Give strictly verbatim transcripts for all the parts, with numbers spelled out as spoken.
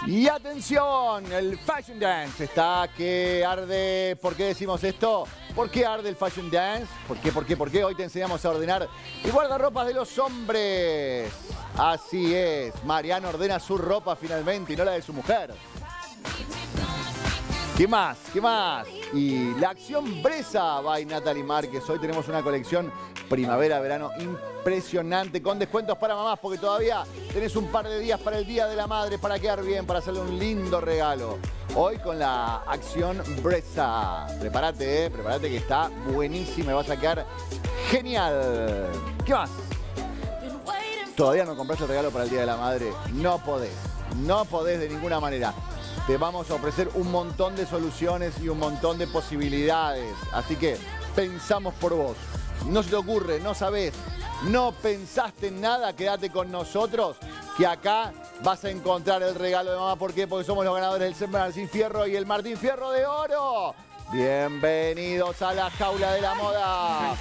Y atención, el Fashion Dance está que arde. ¿Por qué decimos esto? ¿Por qué arde el Fashion Dance? ¿Por qué, por qué, por qué? Hoy te enseñamos a ordenar el guardarropas de los hombres. Así es, Mariano ordena su ropa finalmente y no la de su mujer. ¿Qué más? ¿Qué más? Y la acción Bresa by Natalie Márquez. Hoy tenemos una colección primavera-verano impresionante con descuentos para mamás porque todavía tenés un par de días para el Día de la Madre para quedar bien, para hacerle un lindo regalo. Hoy con la acción Bresa. Prepárate, eh, prepárate que está buenísima y vas a quedar genial. ¿Qué más? ¿Todavía no compraste el regalo para el Día de la Madre? No podés, no podés de ninguna manera. Te vamos a ofrecer un montón de soluciones y un montón de posibilidades. Así que pensamos por vos. No se te ocurre, no sabés, no pensaste en nada, quédate con nosotros, que acá vas a encontrar el regalo de mamá. ¿Por qué? Porque somos los ganadores del Martín Fierro y el Martín Fierro de Oro. Bienvenidos a la jaula de la moda.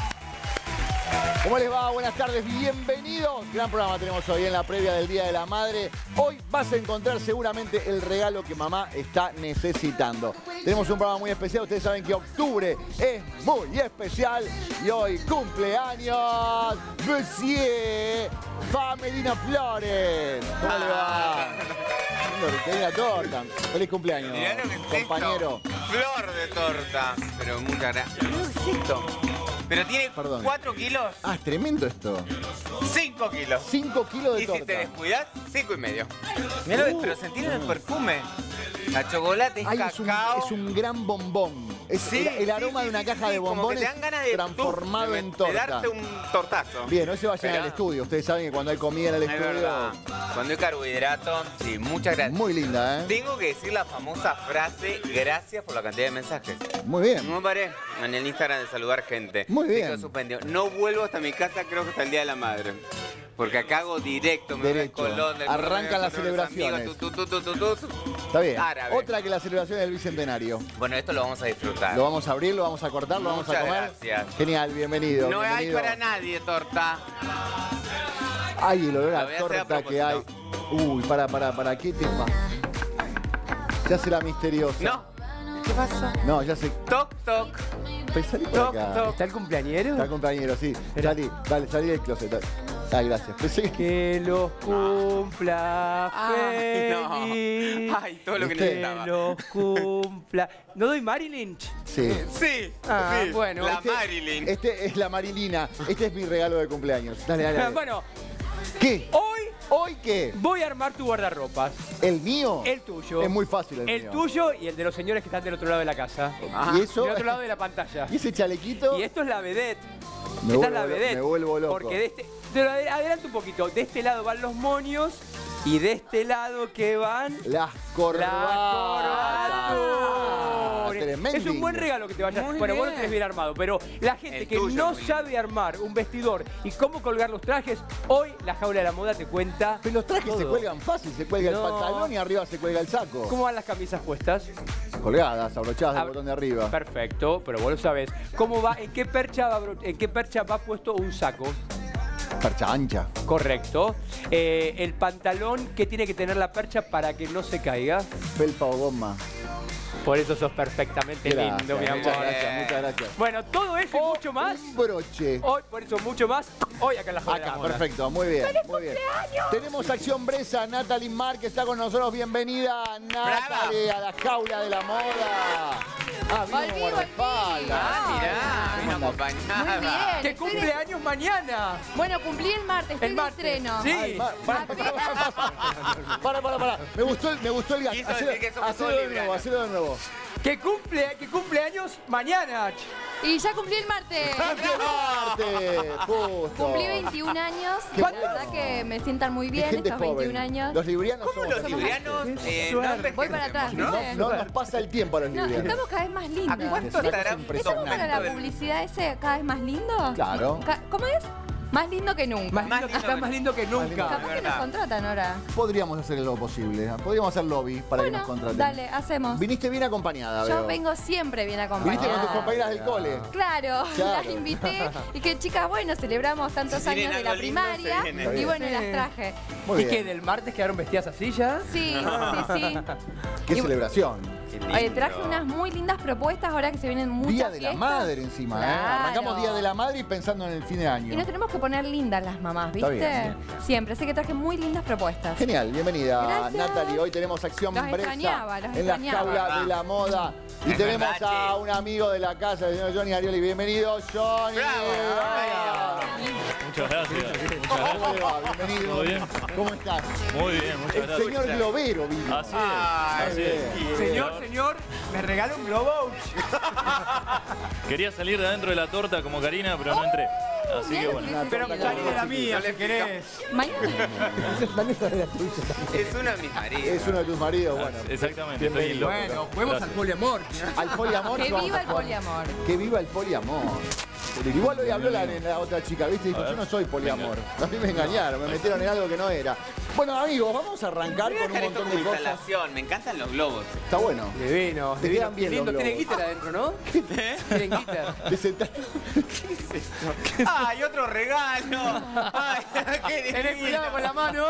¿Cómo les va? Buenas tardes, bienvenidos. Gran programa tenemos hoy en la previa del Día de la Madre. Hoy vas a encontrar seguramente el regalo que mamá está necesitando. Tenemos un programa muy especial. Ustedes saben que octubre es muy especial. Y hoy cumpleaños Monsieur Famelina Flores. ¿Cómo le va? Que la torta. Feliz cumpleaños, compañero. Flor de torta. Pero muchas gracias. ¿Qué es esto? Pero tiene Perdón. cuatro kilos. Ah, es tremendo esto. cinco kilos. cinco kilos de y torta. Y si te descuidas, cinco y medio. Mirá, uh, pero sentí el perfume. La chocolate es Ay, cacao. Es un, es un gran bombón. Es sí, el, el aroma sí, sí, de una sí, caja sí, de bombones te dan ganas de, transformado de, en torta. De darte un tortazo. Bien, hoy se va a llenar pero, el estudio. Ustedes saben que cuando hay comida en el es estudio... Verdad. Cuando hay carbohidrato, sí, muchas gracias. Muy linda, ¿eh? Tengo que decir la famosa frase, gracias por la cantidad de mensajes. Muy bien. No me paré en el Instagram de saludar gente. Muy bien. Fijo suspendido. No vuelvo hasta mi casa, creo que hasta el Día de la Madre. Porque acá hago directo, me voy a Colón. Arrancan las celebraciones. Tu, tu, tu, tu, tu, tu. Está bien. Árabe. Otra que la celebración del Bicentenario. Bueno, esto lo vamos a disfrutar. Lo vamos a abrir, lo vamos a cortar, lo Muchas vamos a comer. Gracias. Genial, bienvenido. No bienvenido. hay para nadie torta. Ay, el olor Lo a voy a hacer a torta que hay. Uy, para, para, para, ¿qué te pasa? Se hace la misteriosa. No. ¿Qué pasa? No, ya sé. Toc, toc. Pues salí por Toc, acá. toc. ¿Está el cumpleañero? Está el compañero, sí. Salí, dale, salí del closet. Ay, gracias. Pensé que... Que los cumpla Ay, feliz. no. Ay, todo lo que ¿Viste? necesitaba. Que los cumpla. ¿No doy Marilyn? Sí. Sí, Ah, sí. bueno. La Este- Marilyn. Este es la Marilina. Este es mi regalo de cumpleaños. Dale, dale, dale. Bueno, ¿Qué? hoy ¿Hoy qué? voy a armar tu guardarropas. ¿El mío? El tuyo. Es muy fácil el, El mío. tuyo y el de los señores que están del otro lado de la casa. ¿Y eso? Del otro lado de la pantalla. ¿Y ese chalequito? Y esto es la vedette. Me Esta vuelvo es la lo- vedette. me vuelvo loco. Porque de este. Te lo ade- adelanto un poquito. De este lado van los moños y de este lado que van. Las corbatas. La corbata. Tremendo. Es un buen regalo que te vayas. Muy Bueno, vos lo bien. tenés bien armado, pero la gente El que tuyo, no muy bien. sabe armar un vestidor y cómo colgar los trajes, hoy la jaula de la moda te cuenta. Pero los trajes se todo. cuelgan fácil. Se cuelga No. el pantalón y arriba se cuelga el saco. ¿Cómo van las camisas puestas? Colgadas, abrochadas del Ab- botón de arriba. Perfecto, pero vos lo sabés. ¿Cómo va? ¿En qué percha va, bro- en qué percha va puesto un saco? Percha ancha. Correcto. Eh, el pantalón que tiene que tener la percha para que no se caiga. Felpa o goma. Por eso sos perfectamente Gracias, lindo, mi amor. muchas gracias, muchas gracias. Bueno, todo eso y mucho más. Un broche. Hoy, por eso mucho más. Hoy acá en la jaula de la Acá, moda. perfecto, muy bien, muy bien. Tenemos acción Bresa, Natalie Márquez está con nosotros. Bienvenida, Natalie, a la jaula de la moda. Ah, vino Volví, con volví. guardaespaldas. Ah, mirá, vino ¿Cómo andás? acompañada. Muy bien. ¡Que estoy cumple de- años mañana! Bueno, cumplí el martes, estoy El de martes. estreno. Sí. Ay, ma- para, para, para, para, para, para, para. Me gustó el, me gustó el gato. Quiso Hacelo, decir que somos hacelo todos de nuevo, librianos. hacelo de nuevo. ¡Que cumple, que cumple años mañana! Y ya cumplí el martes. ¡Happy Marte! Justo. Cumplí veintiún años. Qué La bueno. verdad que me sientan muy Qué bien gente estos joven. veintiún años. Los librianos ¿Cómo somos los así. librianos Qué eh, suerte. no Voy para atrás, envejecemos, ¿no? ¿viste? No, no nos pasa el tiempo a los No, librianos. estamos cada vez más lindos. ¿A cuánto Es una cosa estará ¿Estamos para la impresionante. publicidad ese cada vez más lindo? Claro. Ca- ¿Cómo es? Más lindo que nunca. Más lindo que está, más lindo que nunca. Capaz que nos contratan ahora. Podríamos hacer lo posible. Podríamos hacer lobby para Bueno, que nos contraten. dale, hacemos. Viniste bien acompañada, Yo veo. vengo siempre bien acompañada. Viniste con tus compañeras del cole. Claro, Claro. las invité y que chicas, bueno, celebramos tantos Si tienen años de la algo lindo, primaria se vienen. y bueno, Sí. las traje. Muy ¿Y bien. que del martes quedaron vestidas así ya? Sí, sí, sí. Qué Y- celebración. Qué Oye, lindo. traje unas muy lindas propuestas ahora que se vienen muchas Día de la fiestas. madre encima, ¿eh? Claro. Arrancamos Día de la Madre y pensando en el fin de año. Y nos tenemos que poner lindas las mamás, Está ¿viste? bien. Siempre, así que traje muy lindas propuestas. Genial, bienvenida Gracias. Natalie. Hoy tenemos acción Los Bresa extrañaba, los en la extrañaba. jaula de la moda. Y Es tenemos verdad, a che. un amigo de la casa, el señor Johnny Arioli. Bienvenido, Johnny. Bravo. Muchas gracias. ¿Cómo le va? Bienvenido. ¿Todo bien? ¿Cómo estás? Muy bien, muchas El gracias. señor Globero vino. Así Ay, es, así es. Señor, señor, me regala un globo. Quería salir de adentro de la torta como Karina, pero no entré. Así que bueno. Una Pero torta salí con de la dos mía, No le si querés. Mañana. Es una de mis maridos. Es uno de tus maridos, bueno. Exactamente, estoy bienvenido. loco. Bueno, juguemos al poliamor. Al poliamor. Que vamos viva a el jugar. poliamor. Que viva el poliamor. Igual hoy habló la, la otra chica, ¿viste? Dijo, A ver. yo no soy poliamor. A mí me engañaron, me metieron en algo que no era. Bueno, amigos, vamos a arrancar Voy a con un dejar esto montón como de cosas. instalación. Me encantan los globos. Está bueno. Divino, Te divino. quedan bien Lindo, los tiene globos. glitter adentro, ¿no? Tienen glitter. Te sentaste. ¡Ay, otro regalo! ¡Ay, qué Tenés divino! cuidado con la mano.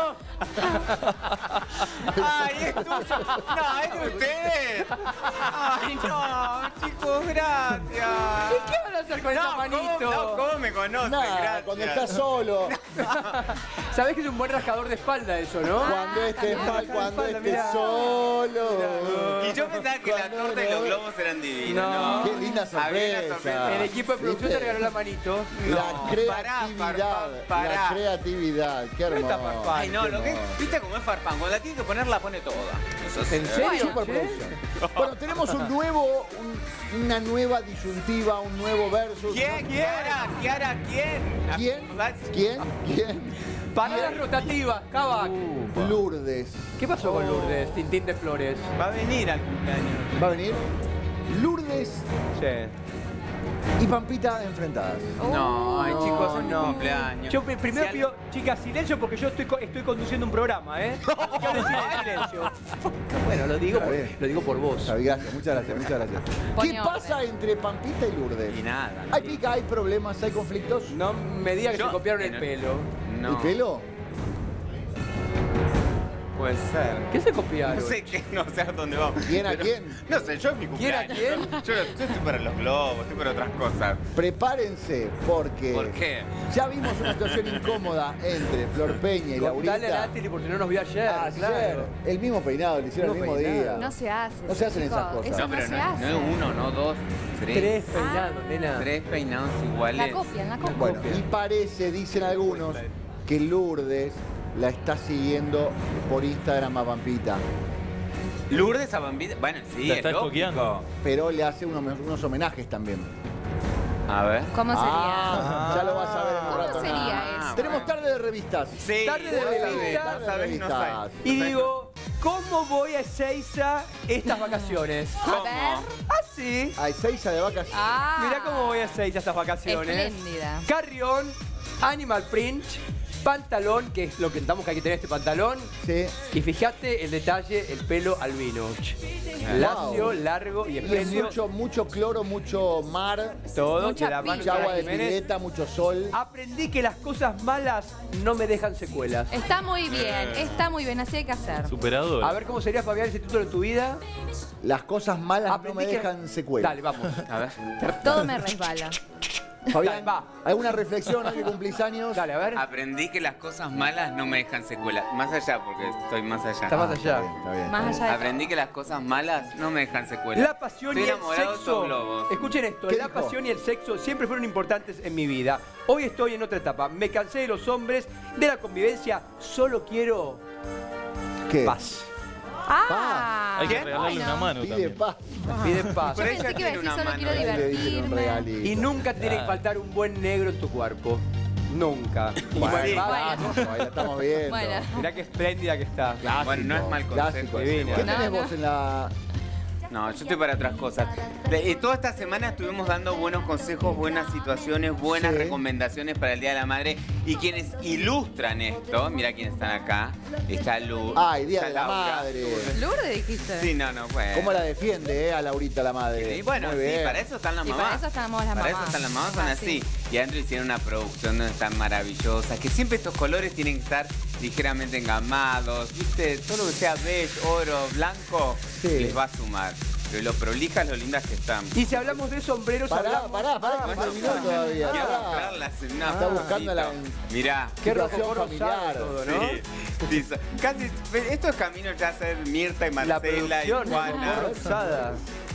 ¡Ay, es tuyo! ¡No, es de ustedes! ¡Ay, no! Chicos, gracias. ¿Qué van a hacer con esa No, ¿cómo, manito? no, ¿cómo me conocen? Nada, Gracias. cuando estás solo, Sabés que es un buen rascador de espalda eso, ¿no? cuando estés mal, cuando espalda, estés mirá. solo. Y yo pensaba que la Cuando torta y los no- globos eran divinos. No. No. Qué linda Había una sorpresa. El equipo de producción te regaló la manito. La No, creatividad, pará, pará, la pará. creatividad, qué hermoso. está Farfán? Ay, no, qué lo que es, hermoso. viste cómo es Farfán, cuando la tiene que poner la pone toda. Eso es- ¿En serio? Superproducción. Bueno, tenemos un nuevo, un- una nueva disyuntiva, un nuevo versus. ¿Quién? ¿Kiara? ¿Kiara quién? ¿Quién? Vas- ¿Quién? ¿Quién? Paradas rotativas, Kavak. Lourdes. ¿Qué pasó con Lourdes, Tintín de Flores? Va a venir al cumpleaños. ¿Va a venir? Lourdes Sí. y Pampita enfrentadas. No, ay, No, chicos, es mi no. cumpleaños. Yo pri- primero Si al- pido, chicas, silencio porque yo estoy, co- estoy conduciendo un programa, ¿eh? Así que ahora sí, silencio. Bueno, lo digo, Está por, bien. lo digo por vos. Xavi, gracias, muchas gracias, muchas gracias. Pone ¿Qué orden. pasa entre Pampita y Lourdes? Y nada. ¿Hay pica, hay problemas, hay conflictos? No me digas que Yo- se copiaron el en el- pelo. No. ¿El pelo? Puede ser. ¿Qué se copiaron? No sé qué, no sé a dónde vamos. ¿Quién a Pero- quién? No sé, yo es mi ¿Quién a cumpleaños. quién? Yo, yo estoy para los globos, estoy para otras cosas. Prepárense porque ¿Por qué? ya vimos una situación incómoda entre Flor Peña y Contale a Laurita. Natalie porque no nos vio ayer. Ayer, Claro. el mismo peinado, le hicieron el Mismo mismo peinado. día. No se hace. No se hacen chicos. esas cosas. Eso No, no, pero se no, hace. no es uno, no dos, tres. Tres peinados, nena. Tres peinados iguales. La copian, la copian. Bueno, y parece, dicen algunos, que Lourdes la está siguiendo por Instagram a Pampita. Lourdes a Bambita. Bueno, sí, La es está lógico. estoqueando. Pero le hace unos, unos homenajes también. A ver. ¿Cómo sería? Ah, ya lo vas a ver en un ¿Cómo rato. sería nada. eso? Tenemos tarde de revistas. Sí, Tarde de vos revistas, sabés, Tarde vos de sabés, no revistas. sabés. Y digo, ¿cómo voy a Ezeiza estas vacaciones? A ver. Así. Hay seis de vacas. Ah. Mirá cómo voy a Ezeiza estas vacaciones. Espléndida. Carrión, Animal Print, pantalón, que es lo que estamos que hay que tener este pantalón. Sí. Y fíjate el detalle, el pelo albino. Lacio, largo y Y es espléndido. mucho, mucho cloro, mucho mar, Todo Mucha de la mano pica. mucha de agua de Jiménez. pileta, mucho sol. Aprendí que las cosas malas no me dejan secuelas. Está muy bien, está muy bien, así hay que hacer. Superador. A ver cómo sería, Fabián, ese título en tu vida. Las cosas malas no Aprendí me que- dejan secuelas. Dale, vamos. A ver. Todo me resbala. Fabián, Dale, va. ¿alguna reflexión hoy que cumplís años? Dale, a ver. Aprendí que las cosas malas no me dejan secuela. Más allá, porque estoy más allá. Está más Ah, allá. Está bien, está bien. Más allá de Aprendí que las cosas malas no me dejan secuela. La pasión Estoy y el enamorado de sexo. estos globos. Escuchen esto, ¿Qué la dijo? pasión y el sexo siempre fueron importantes en mi vida. Hoy estoy en otra etapa. Me cansé de los hombres, de la convivencia. Solo quiero ¿Qué? paz. Ah. Hay que ¿Quién? regalarle Bueno. una mano Pide también. paz. Piden paz. Yo Pero pensé ella que iba a tiene decir una solo mano. quiero Ahí le dicen un divertirme. regalito. Y nunca tiene que Claro. faltar un buen negro en tu cuerpo. Nunca. Y Bueno, bueno, va- vamos, ahí la estamos viendo. Bueno. Mirá qué espléndida que está. Bueno, no es mal consejo. Clásico. ese Divina. ¿Qué igual. tenés No, vos no. en la, No, yo estoy para otras cosas. De- eh, toda esta semana estuvimos dando buenos consejos, buenas situaciones, buenas Sí. recomendaciones para el Día de la Madre. Y quienes ilustran esto, mira quiénes están acá. Está Lu. Ay, Día está de la Laura. Madre. Lourdes dijiste. Sí, no, no, bueno. ¿Cómo la defiende, eh, a Laurita, la madre? Y bueno, Muy sí, bien. para eso están las Y mamás. para eso estamos las Para mamás. eso están las mamás, son Ah, así. sí. Y adentro hicieron una producción donde están maravillosas, que siempre estos colores tienen que estar ligeramente engamados, ¿viste? Todo lo que sea beige, oro, blanco, Sí. les va a sumar. Pero lo prolijas, lo lindas que están. Y si hablamos de sombreros, Pará, hablamos... pará, pará, Ah, que no Bueno, terminó todavía. quiero pará. mostrarlas en una Está buscando la- Mirá. Qué situación rojo familiar. todo, ¿no? Sí, sí, so- casi, esto es camino ya a ser Mirta y La Marcela y producción, Juana. Rojo rosada.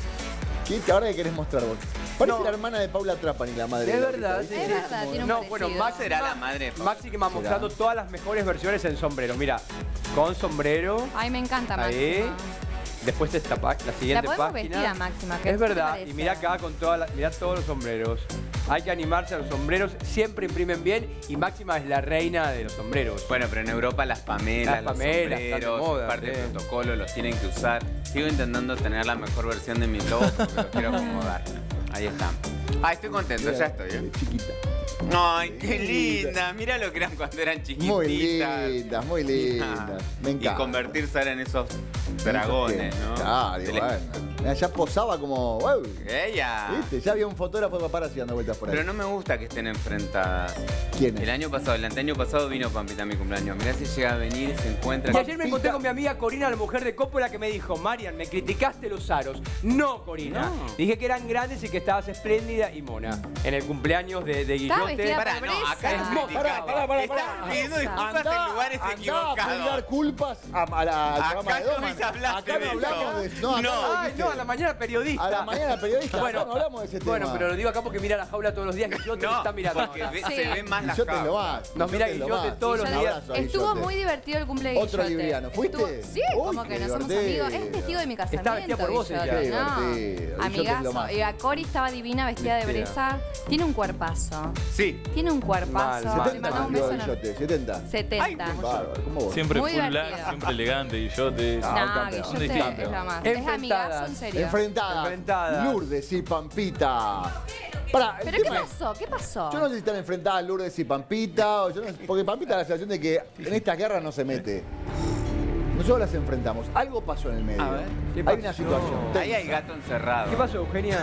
¿Qué, ahora qué querés mostrar vos? Parece No. la hermana de Paula Trapani, la madre. Es de Laurita, verdad, ¿viste? sí, Es sí. verdad, tiene un No, parecido. bueno, Max Será la madre de Paula. Maxi que va mostrando todas las mejores versiones en sombrero. Mira, con sombrero, Ay, me encanta, Máxima. ahí. Después esta pa- la siguiente La podemos página. vestir a Máxima, ¿qué Es te verdad. parece? Y mira acá con todas las, mirá todos los sombreros. Hay que animarse a los sombreros, siempre imprimen bien y Máxima es la reina de los sombreros. Bueno, pero en Europa las pamelas, Las los pamelas, están de sombreros, moda, parte sí. del protocolo, los tienen que usar. Sigo intentando tener la mejor versión de mi logo porque los quiero acomodar. Ahí están. Ay, estoy contento, ya estoy. ¿eh? Chiquita. Ay, qué linda. Mira lo que eran cuando eran chiquititas. Muy lindas, muy lindas. Me encanta. Y convertirse ahora en esos dragones, ¿no? Claro, Se les- bueno. Mira, ya posaba como. ¡Wow! Ella. ¿Viste? Ya había un fotógrafo de paparazzi dando vueltas por ahí. Pero no me gusta que estén enfrentadas. ¿Quién es? El año pasado, el anteaño pasado vino Pampita a mi cumpleaños. Mirá si llega a venir y se encuentra. Y ayer me encontré Pampita. con mi amiga Corina, la mujer de Coppola, que me dijo, Marian, me criticaste los aros. No, Corina. No. Dije que eran grandes y que estabas espléndida y mona. En el cumpleaños de, de Estaba Guillote. vestida Pará, no, pobreza. acá es Pará, criticar. pará, pará, Estás pará. pidiendo disculpas Andá- en lugares andá a equivocados. pedir culpas a, a la, al Acá programa de no Doman. me hablaste Acá de no hablamos eso. de no, acá No. no Ay, dijiste. no, a la mañana periodista. A la mañana periodista, Bueno, acá no hablamos de ese tema. Bueno, pero lo digo acá porque mira la jaula todos los días. Guillote No, me está mirando. porque ve- Sí. se ve más la Y yo te lo jaula. más. Nos mira Guillote todos los Un días. abrazo a Estuvo Guillote. muy divertido el cumple de Otro Guillote. libriano. ¿Fuiste? Estuvo- Sí, Uy, como qué que no somos divertido. amigos. Es testigo de mi casamiento. Está vestida por vos Guillote, ella. Qué no. divertido. Guillote es lo Amigazo. más. Y a Cori estaba divina, vestida de Vestida. breza. Tiene un cuerpazo. Sí. Tiene un cuerpazo. Mal, mal. Le setenta mandamos un cumplió beso enorme. Guillote, setenta. setenta. Bárbaro, ¿cómo vos? Siempre Muy full divertido. black, siempre elegante, Guillote. Ah, No, un campeón. Guillote Un es campeón. la más. Es Enfrentadas. amigazo, en serio. Enfrentadas. Enfrentadas. Lourdes y Pampita. Pará, el ¿Pero qué tema es- pasó? ¿Qué pasó? Yo no sé si están enfrentadas Lourdes y Pampita, o yo no sé- porque Pampita da la sensación de que en estas guerras no se mete. Nosotros las enfrentamos. Algo pasó en el medio. A ver, ¿qué hay pasó? una situación. Ahí hay tensa. gato encerrado. ¿Qué pasó, Eugenia?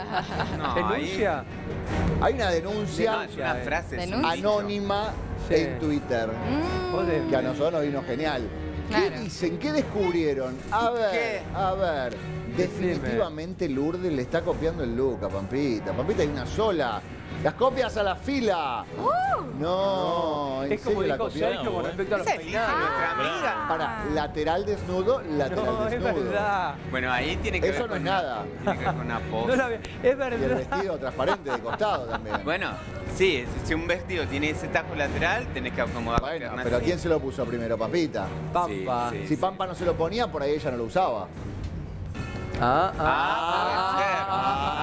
No, ahí- ¿Denuncia? Hay una No, denuncia es una frase. es un Denuncia. dicho. anónima Sí. en Twitter. Mm, Vos de- Que a nosotros nos vino genial. ¿Qué Claro. dicen? ¿Qué descubrieron? A ver, ¿Qué? a ver. Decime. Definitivamente Lourdes le está copiando el look a Pampita. Pampita hay una sola. Las copias a la fila. No, ¿en Es como serio la dijo copió? Sergio con respecto a los Esa es peinados. nuestra amiga. Para, lateral desnudo, lateral No, es desnudo. verdad. Bueno, ahí tiene que Eso ver no con es nada. Tiene que ver con una pose. No la ve- Es Y el verdad. vestido transparente de costado también. Bueno, sí, si un vestido tiene ese tajo lateral, tenés que acomodar la Bueno, pierna pero así. ¿quién se lo puso primero, Pampita? Pampa. Sí, sí. Si Pampa no se lo ponía, por ahí ella no lo usaba. Ah, Ah, puede ser.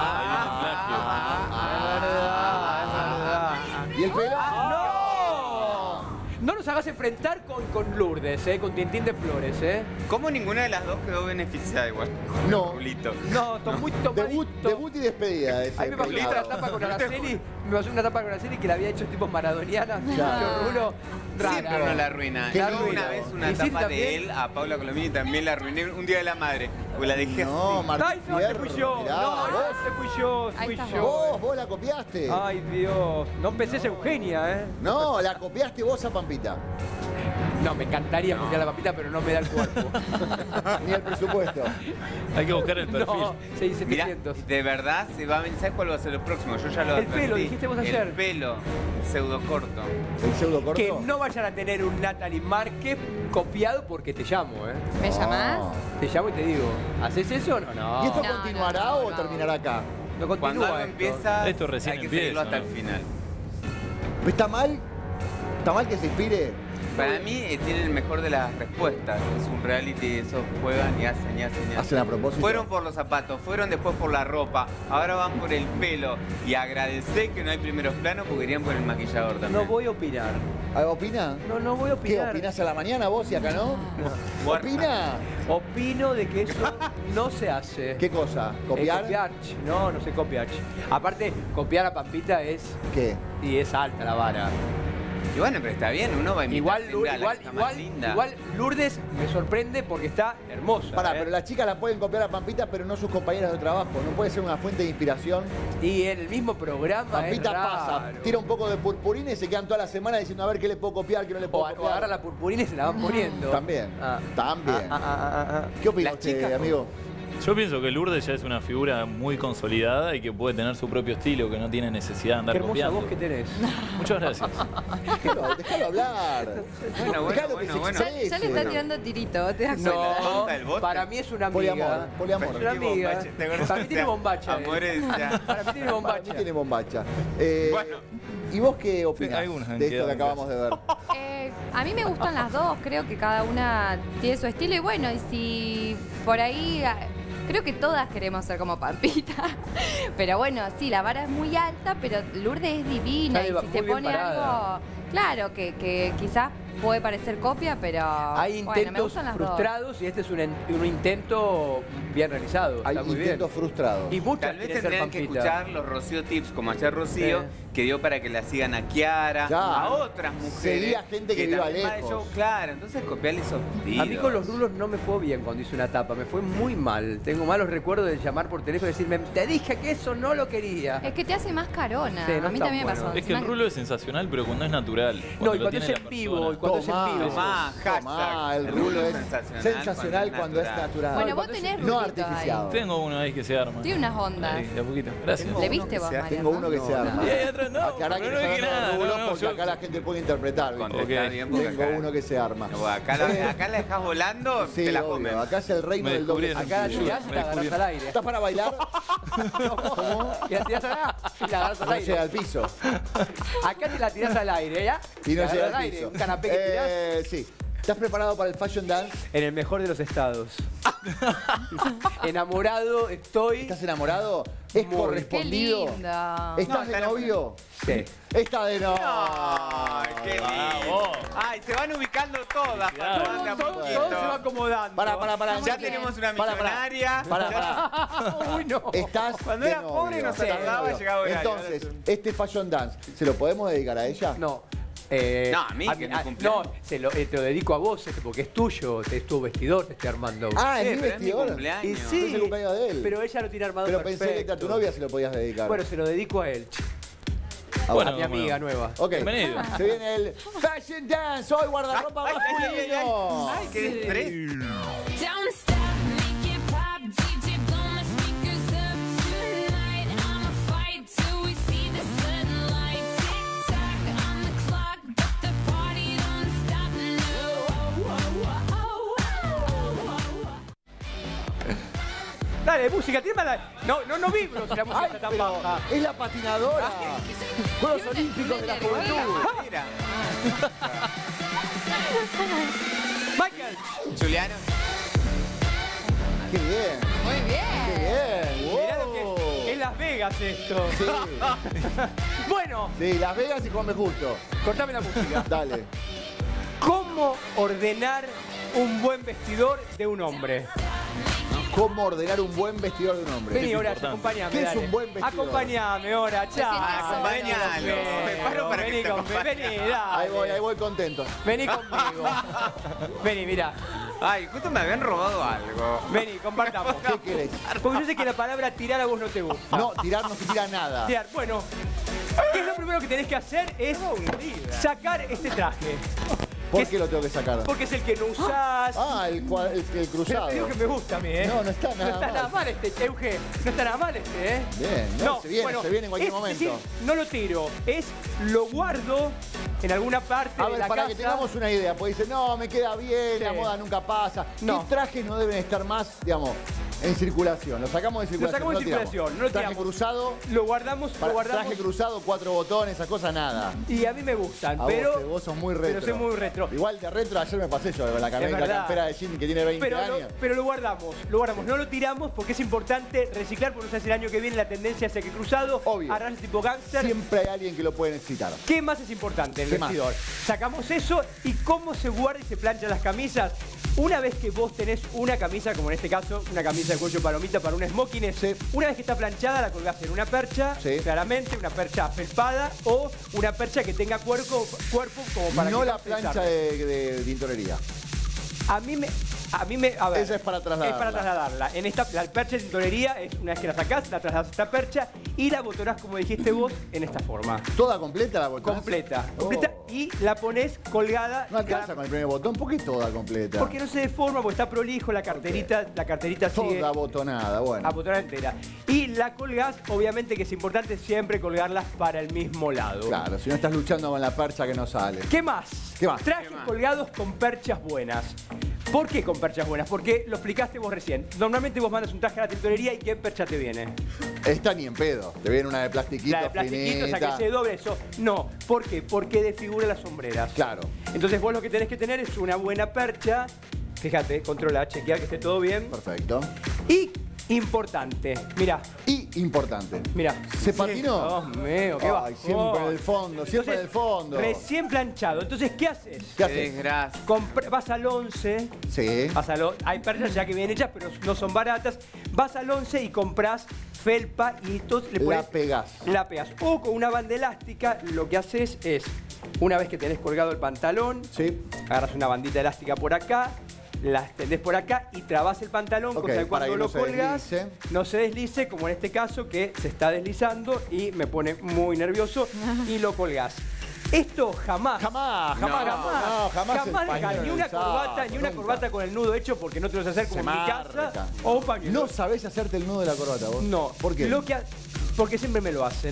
Ah, es verdad, es verdad. ¿Y el pelo? ¡No! No nos hagas enfrentar con, con Lourdes, eh, con Tintín de Flores, ¿eh? ¿Cómo ninguna de las dos quedó beneficiada igual? No. Rulito. No, to- muy tomadito. Debut, debut y despedida de ese Ahí me pasó una peinado. tapa con Araceli, me pasó una tapa con Araceli que la había hecho tipo maradoniana, Claro. yo rulo, Siempre rara. uno la arruina. Qué Yo lindo. una vez una Y sí, tapa también. de él a Paula Colomini también la arruiné un día de la madre. Pues la dejé No, así. Martín Ay, no, te Fierro, fui yo, mirá, no, vos, no, te fui yo, Ahí fui estás yo. vos, vos la copiaste. Ay, Dios, no empecé esa Eugenia, ¿eh? No, la copiaste vos a Pampita. No, me encantaría copiar la papita, pero no me da el cuerpo. Ni el presupuesto. Hay que buscar el perfil. No, seis mil Mirá, setecientos. de verdad se va a vencer cuál va a ser lo próximo. Yo ya lo El advertí. pelo, dijiste vos ayer. El pelo, pseudo corto. El pseudo corto. Que no vayan a tener un Natalie Márquez copiado porque te llamo, ¿eh? ¿Me No. llamás? Te llamo y te digo, ¿haces eso o no? No. ¿Y esto No, continuará no, no, o no. terminará acá? no Cuando continúa algo esto. empieza, Esto recién hay que empieza, seguirlo hasta ¿no? el final. ¿Está mal? ¿Está mal que se inspire? Para mí eh, tienen el mejor de las respuestas. Es un reality, esos juegan y hacen y hacen y hacen. Hacen a propósito. Fueron por los zapatos, fueron después por la ropa, ahora van por el pelo. Y agradecé que no hay primeros planos porque irían por el maquillador también. No voy a opinar. ¿Opina? No, no voy a ¿Qué? opinar. ¿Opinás a la mañana vos y acá no? No. ¿Opina? Opino de que eso no se hace. ¿Qué cosa? Eh, ¿Copiar? copiar. No, no sé copiar. Aparte, copiar a Pampita es... ¿Qué? Y es alta la vara. Y bueno, pero está bien, uno va a imitar Igual, siempre a la igual, que está igual, más linda. igual Lourdes me sorprende porque está hermosa. Pará, ¿eh? pero las chicas la pueden copiar a Pampita, pero no sus compañeras de trabajo. ¿No puede ser una fuente de inspiración? Y en el mismo programa Pampita es raro. pasa, tira un poco de purpurina y se quedan toda la semana diciendo a ver qué le puedo copiar, qué no le O, puedo o copiar. agarra la purpurina y se la van poniendo. También, Ah. también. Ah, ah, ah, ah, ah. ¿Qué opina Las usted, chicas, amigo? Yo pienso que Lourdes ya es una figura muy consolidada y que puede tener su propio estilo, que no tiene necesidad de andar Qué hermosa copiando. voz que tenés. Muchas gracias. Déjalo, déjalo hablar. Bueno, bueno, Dejalo que bueno, se bueno. Ya, ya le está exprese. tirando tirito, ¿te das la cuenta? No, punta del bote. para mí es una amiga. Poliamor, poliamor. Es una amiga. Bombacha, ¿te acuerdas? Para mí tiene bombacha. eh. Amores, ya. Para mí tiene Para mí bombacha. tiene bombacha. Eh, Bueno. ¿Y vos qué opinás algunas han de esto quedado que en acabamos de ver? Eh, a mí me gustan las dos, creo que cada una tiene su estilo y bueno, y si por ahí, ah, creo que todas queremos ser como Pampita, pero bueno, sí, la vara es muy alta, pero Lourdes es divina Sale y ba- si muy se bien pone parada. algo, claro, que, que quizás puede parecer copia, pero Hay bueno, me intentos gustan las dos. frustrados y este es un, en- un intento bien realizado. Hay Está muy intentos bien. frustrados. Y muchas Tal vez quieren ser tendrían que Pampita. escuchar los Rocío Tips, como ayer Rocío, Sí. que dio para que la sigan a Kiara, Ya. a otras mujeres. Seguía gente que viva también va de lejos. show, claro, entonces copiarle esos vestidos. A mí con los rulos no me fue bien cuando hice una tapa, me fue muy mal. Tengo malos recuerdos de llamar por teléfono y decirme, te dije que eso no lo quería. Es que te hace más carona, Sí, no a mí está también me bueno. pasó. Es que el Más- rulo es sensacional, pero cuando es natural. No, y lo cuando tiene es la en vivo, persona. y cuando es en Tomá. vivo. Tomá, hashtag. Tomá, el rulo es sensacional, sensacional cuando es natural. natural. Bueno, vos cuando es- tenés no rulito artificiado. ahí. Tengo uno ahí que se arma. Tiene unas ondas. Ahí, de a poquito. Gracias. Tengo ¿Le uno viste que vos, se- Mariano? Tengo uno que se arma. Y hay otro no, Aclará que pero no no dije es nada, rulo no, no, porque yo- acá la gente puede interpretar. ¿viste? Contestá Ok. bien, porque Tengo acá- uno que se arma. No, acá, la, acá la dejas volando, Sí, te la obvio. comen. Acá es el reino Me del doble descubrieron. Acá la sentido. tirás y la agarrás al aire. ¿Estás para bailar? ¿Cómo? Y la tirás acá y la agarrás al No aire. llega al piso. Acá te la tirás al aire, ¿ya? Y no La llega agarrás al al aire. piso. Un canapé que tirás. Eh, sí. ¿Estás preparado para el Fashion Dance? En el mejor de los estados. Enamorado estoy. ¿Estás enamorado? ¿Es Muy. Qué correspondido? lindo. ¿Estás No, de está novio? Sí. Está de novio. Ay, qué lindo. Ay, se van ubicando todas. Claro. Faltaba de a Todo, poquito. todo se va acomodando. Para, para, para. Ya tenemos una Para, para. millonaria. Para, Ya- para. Uy, no. Estás Cuando de era pobre novio. no se Estás de tardaba, novio. llegaba horario. Entonces, este Fashion Dance, ¿se lo podemos dedicar a ella? No. Eh, No, a mí, que es mi a- cumpleaños. No, se lo, eh, te lo dedico a vos, este, porque es tuyo, te es tu vestidor, te estoy armando. Ah, Sí, es mi pero es mi vestidor. cumpleaños. y sí, es el cumpleaños de él. pero ella lo tiene armado Pero pensé que a perfecto. tu novia se lo podías dedicar. Bueno, se lo dedico a él, Ah, Bueno, a mi amiga bueno. nueva. Ok. Bienvenido. Se viene el Fashion Dance. Hoy guardarropa Ay, ay, ay, ay, ay. masculino. Ay, qué estrés. Don't stop, make it pop, D J blow my speakers up tonight. I'ma fight till we see the sunlight. Tick tock on the clock, but the party don't stop no. Dale, música, tírame la... No, no, no vibro si la música Ay, está tan pero baja. es la patinadora. Juegos Olímpicos de la Juventud. Mira. Michael, Juliano. Qué bien. Muy Qué bien. bien. mirá lo que Wow. es, es Las Vegas esto. Sí, Bueno, sí, Las Vegas y come justo. cortame la música. Dale. ¿Cómo ordenar un buen vestidor de un hombre? ¿Cómo ordenar un buen vestidor de un hombre? Vení, es Horacio, importante. acompáñame. ¿Qué es dale. un buen vestidor? Acompáñame, Hora, chao. Acompañalo. Me paro para que Vení te conmigo, acompañe. vení, dale. Ahí voy, ahí voy contento. Vení conmigo. Vení, mira. Ay, justo me habían robado algo. Vení, compartamos. ¿Qué querés? Porque yo sé que la palabra tirar a vos no te gusta. No, tirar no se tira nada. Tirar, bueno. ¿Qué es lo primero que tenés que hacer? Es sacar este traje. ¿Por ¿Qué qué lo tengo que sacar? Porque es el que no usás. Ah, el, cua- el, el Pero cruzado. te digo que me gusta a mí, ¿eh? No, no está nada No está mal. nada mal este, Euge. No está nada mal este, ¿eh? Bien, no, se viene, se viene en cualquier es momento. decir, no lo tiro, es lo guardo en alguna parte A de ver, la para casa. que tengamos una idea, porque dicen, no, me queda bien, Sí. la moda nunca pasa. No. ¿Qué trajes no deben estar más, digamos, En circulación, lo sacamos de Lo circulación. sacamos de no tiramos. circulación, no lo Traje tiramos. cruzado, Lo guardamos, para- lo guardamos. traje cruzado, cuatro botones, esa cosa, nada. Y a mí me gustan, A pero. vos, vos sos muy retro. Pero soy muy retro. Igual de retro, ayer me pasé yo con la, Es camioneta, la verdad. campera de jean que tiene veinte Pero lo, años. pero lo guardamos, lo guardamos, no lo tiramos porque es importante reciclar, porque no sé si el año que viene la tendencia hacia que cruzado, Obvio. arranque tipo gangster. Siempre hay alguien que lo puede necesitar. ¿Qué más es importante en el ¿Qué más? vestidor? Sacamos eso y cómo se guarda y se planchan las camisas. Una vez que vos tenés una camisa, como en este caso, una camisa de cuello palomita para un smoking, es, Sí. una vez que está planchada la colgás en una percha, Sí. claramente, una percha afelpada o una percha que tenga cuerpo, cuerpo como para No que la no se plancha desarme. de, de tintorería. A mí me... A mí me... A ver, Esa es para trasladarla. Es para trasladarla. En esta, la percha de tintorería es una vez que la sacás, la trasladas a esta percha y la botonás, como dijiste vos, en esta forma. ¿Toda completa la botón? Completa. Completa Oh. y la pones colgada. No alcanza con el primer botón, ¿por qué toda completa? Porque no se deforma, porque está prolijo, la carterita, la carterita sigue Toda botonada, bueno. abotonada entera. Y la colgás, obviamente que es importante siempre colgarlas para el mismo lado. Claro, si no estás luchando con la percha que no sale. ¿Qué más? ¿Qué más? Trajes ¿Qué más? colgados con perchas buenas. ¿Por qué con perchas buenas? Porque lo explicaste vos recién. Normalmente vos mandas un traje a la tintorería y ¿qué percha te viene? Esta ni en pedo. Te viene una de plastiquito, La de plastiquito, o sea, finita. que se doble eso. No. ¿Por qué? Porque desfigura las sombreras. Claro. Entonces vos lo que tenés que tener es una buena percha. Fíjate, controla, chequea que esté todo bien. Perfecto. Y importante, mira, Y importante. mira. ¿Se patinó? Dios mío, qué Ay, bajón. siempre en el fondo, siempre en el fondo. Recién planchado. Entonces, ¿qué haces? ¿Qué Qué haces? desgracia. Compr- vas al once. Sí. Vas al on- hay perchas ya que vienen hechas, pero no son baratas. Vas al once y compras felpa y tú le La pones. pegás. La pegas. O con una banda elástica, lo que haces es, una vez que tenés colgado el pantalón, Sí. agarras una bandita elástica por acá, la extendés por acá y trabás el pantalón, Ok, cosa que para cuando que lo no se colgas deslice. no se deslice, como en este caso que se está deslizando y me pone muy nervioso y lo colgás. Esto jamás. Jamás, jamás, No. jamás. No, jamás. el Jamás pañuelo dejar ni en una el saco, corbata, ni una nunca. corbata con el nudo hecho porque no te lo vas a hacer como Se en mi marca. casa o un pañuelo. No sabés hacerte el nudo de la corbata vos. No. ¿Por qué? Lo que ha- porque siempre me lo hacen.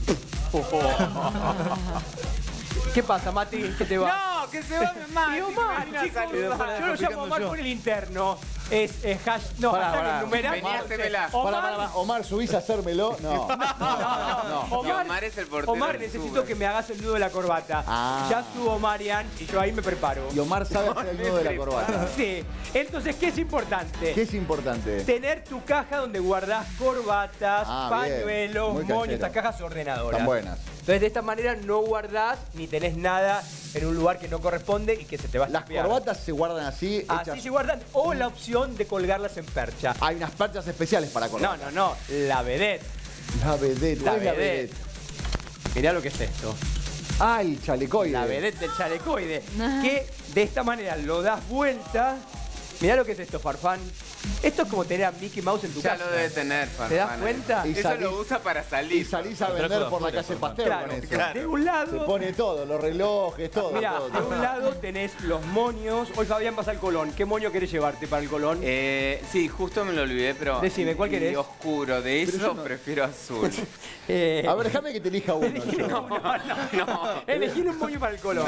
¿Qué pasa, Mati? ¿Qué te va? No, que se va más. Y Omar, chicos, yo lo llamo Omar por el interno. Es, es hash, no, Pará, hashtag pará. el numeral. Vení, hacémela. Omar, Pará, pará, pará. Omar, subís a hacérmelo. No. no, no. Omar, Omar es el portero Omar, del necesito Super. que me hagas el nudo de la corbata. Ah. Ya subo Marian y yo ahí me preparo. Y Omar sabe hacer el nudo de la corbata. Sí. Entonces, ¿qué es importante? ¿Qué es importante? Tener tu caja donde guardás corbatas, Ah, pañuelos, bien. Muy moños, canchero. estas cajas ordenadoras. Están buenas. Entonces, de esta manera no guardás ni tenés nada en un lugar que no corresponde y que se te va a Las estropear. corbatas se guardan así. Así hechas- se guardan. O la opción de colgarlas en percha. Hay unas perchas especiales para No, corbatas. no, no. La vedette. La vedette. La ¿cuál es la vedette. Mirá lo que es esto. Ah, el chalecoide. La vedette del chalecoide. Que de esta manera lo das vuelta. Mirá lo que es esto, Farfán. Esto es como tener a Mickey Mouse en tu Ya casa. lo debe tener, Farfán. ¿Te das cuenta? Y Eso salís- lo usa para Y salir. salís a vender Trajo por la afuera, calle por Pasteur Claro, con eso. de un Se lado. pone todo, los relojes, todo. Mirá, todo, de todo. un lado tenés los moños. Hoy Fabián vas al Colón. ¿Qué moño querés llevarte para el Colón? Eh, sí, justo me lo olvidé, pero. Decime, ¿cuál y querés? oscuro, de Pero eso yo no- prefiero azul. Eh, A ver, déjame que te elija uno. yo. No, no, elegir un moño para el Colón.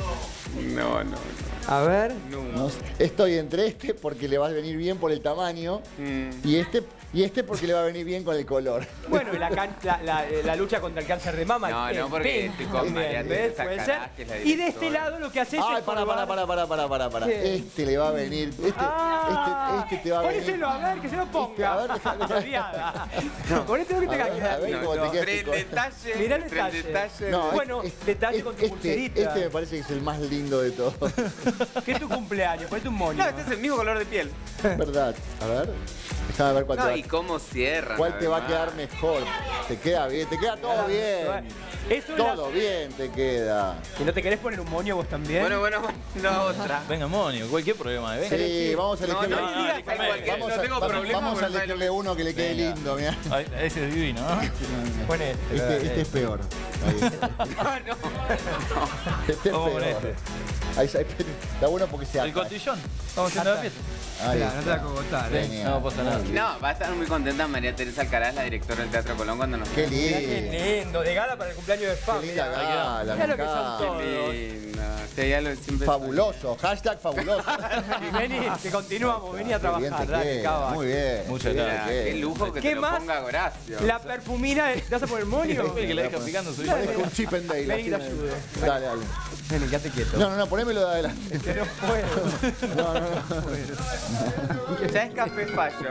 no, no. A ver. no. No sé. Estoy entre este porque le va a venir bien por el tamaño Mm. y este y este porque le va a venir bien con el color. Bueno, y la, can- la, la- la lucha contra el cáncer de mama. No, el no, porque pink estoy con también, Mariana, ¿ves? esa Puede Carás, ser. que es la Y de este directora. lado lo que haces Ay, es para, para, colgar- para, para, para, para, para. ¿Qué? Este le va a venir. Este, Ah, este, este te va a venir. Ponéselo a ver, que se lo ponga. Este, a ver, déjame- Olvidada. Con este lo que te A ver, queda a ver bien. cómo te queda Pre este el detalle. Mirá el pre detalle. detalle. No, Bueno, este- detalle con tu este, pulserita. Este me parece que es el más lindo de todos. Que es tu cumpleaños, ponete un moño. No, este es el mismo color de piel. ¿Verdad? A ver. Déjame ver cuál, No, te, y va, cómo cierran. cuál te va a además. quedar mejor. Te queda bien, te queda todo bien. Eso era- Todo bien te queda. ¿Y no te querés poner un moño vos también? Bueno, bueno, la otra. Venga, Monio, cualquier problema. Venga. Sí, vamos a No, elegirle. no, no digas elija que- cualquier- Vamos no a, tengo vamos- problema. vamos a porque sabe lo elegirle uno que le quede Venga. lindo, mira. Ay, ese es divino, ¿no? Pon este. Este, este es peor. Ahí. Ah, no. Este es Vamos con peor. este. Ahí, ahí, está bueno porque se El ata. cotillón. Estamos haciendo la fiesta. Ahí Claro, no te está. la cogotar, ¿eh? Genial. No pasa nada. No, va a estar muy contenta María Teresa Alcaraz, la directora del Teatro Colón, cuando nos Qué Mirá qué lindo. lindo, de gala para el cumpleaños de Fab. Qué linda mirá. gala, Mirá lo que me son encanta. todos. lindo. Sí, hay algo siempre Fabuloso. Hashtag fabuloso. Y vení, que continuamos, vení a Qué bien trabajar, te dale, queda. Cava. Muy bien. Muchas Qué bien gracias. te Mira, queda. qué lujo que ¿Qué te lo más? ponga Horacio. La perfumina, ¿te vas a poner moño? Oye, que la deja picando su Es un chip and dale. Vení, así te me- ayudo. Dale, dale. Vení, quédate quieto. No, no, no, ponémelo de adelante. Que no puedo. No, no, no. Ya es café fallo.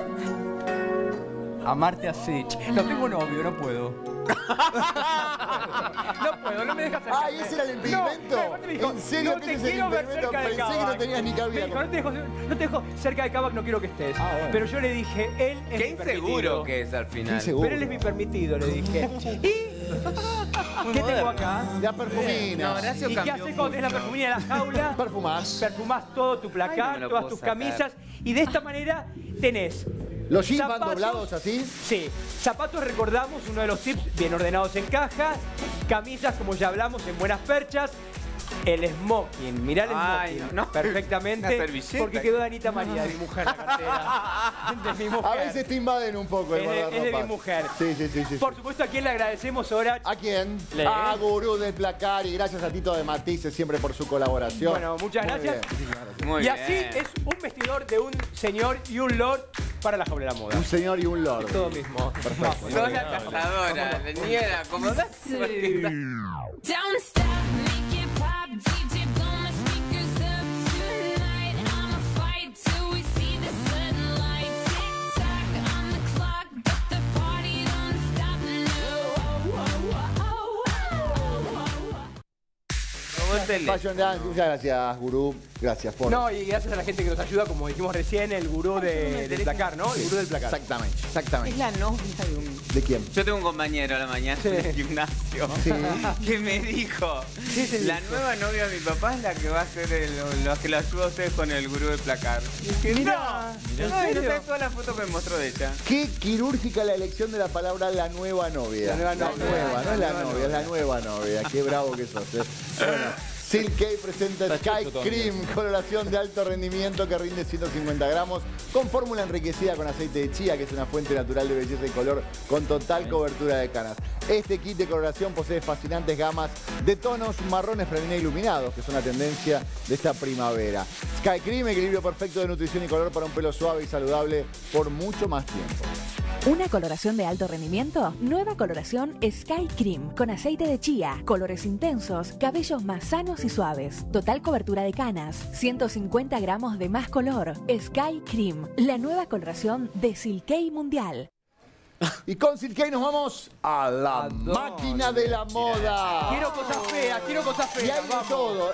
Amarte así. No tengo novio, no puedo. No puedo, no me dejas acercar. Ay, ese era el impedimento. No, aparte me dijo, ¿En serio no que te ese es el quiero ver impedimento? cerca de Pensé que no Kavak. tenías ni cabida. Me dijo, no te dejo, no te dejo cerca de Kavak, no quiero que estés. Ah, bueno. Pero yo le dije, él es Qué mi inseguro permitido. que es al Qué final. inseguro. Pero él es mi permitido, le dije. ¿Y qué tengo acá? La perfumina. No, Horacio ¿Y qué cambió haces cuando tenés la mucho. perfumina en la jaula? Perfumás. Perfumás todo tu Ay, placar, no me lo todas puedo tus sacar. camisas. Y de esta manera tenés ¿Los jeans van zapatos. doblados así? Sí, zapatos recordamos, uno de los tips, bien ordenados en caja, camisas como ya hablamos en buenas perchas, el smoking, mirá el Ay, smoking no, no. perfectamente, Una servilleta. porque quedó de Anita María, de mi mujer la cartera, de mi mujer. A veces te invaden un poco el Es de- es de guardarropas. mi mujer. Sí, sí, sí, sí. Por supuesto, ¿a quién le agradecemos ahora? ¿A quién? Le- A Gurú del Placar y gracias a Tito de Matices siempre por su colaboración. Bueno, muchas Muy gracias. bien. Muy y bien. así es un vestidor de un señor y un lord para la jaula de la moda. Un señor y un lord. Todo mismo. Perfecto. Sos la cazadora, niega, como das. Don't stop, make it pop, D J blow my speakers up tonight. I'ma fight till we see the sunlight. Tick tock on the clock, but the party don't stop. No. Fashion Dance, muchas gracias, Gurú. Gracias por. No, y gracias a la gente que nos ayuda, como dijimos recién, el gurú de- del placar, ¿no? El gurú del placar. Exactamente, exactamente. Es la novia de un... ¿De quién? Yo tengo un compañero a la mañana Sí. en el gimnasio Sí. que me dijo, te la dijo? nueva novia de mi papá es la que va a ser el, la que lo ayuda a ustedes con el gurú del placar. Y dije, Mirá, no, ¿en no, y no serio? sabes toda la foto que me mostró de ella. Qué quirúrgica la elección de la palabra la nueva novia. La nueva La novia. nueva, no es la La nueva novia, es la nueva novia. Qué bravo que sos. eh. Bueno. Silk K presenta Está Sky chueco Cream, coloración de alto rendimiento que rinde ciento cincuenta gramos, con fórmula enriquecida con aceite de chía, que es una fuente natural de belleza y color con total cobertura de canas. Este kit de coloración posee fascinantes gamas de tonos marrones femenina iluminados, que son la tendencia de esta primavera. Sky Cream, equilibrio perfecto de nutrición y color para un pelo suave y saludable por mucho más tiempo. ¿Una coloración de alto rendimiento? Nueva coloración Sky Cream con aceite de chía, colores intensos, cabellos más sanos y suaves, total cobertura de canas, ciento cincuenta gramos de más color. Sky Cream, la nueva coloración de Silk K Mundial. Y con Silk K nos vamos a la ¿A dónde? máquina de la moda. Quiero cosas feas, quiero cosas Y feas. hay de vamos. todo.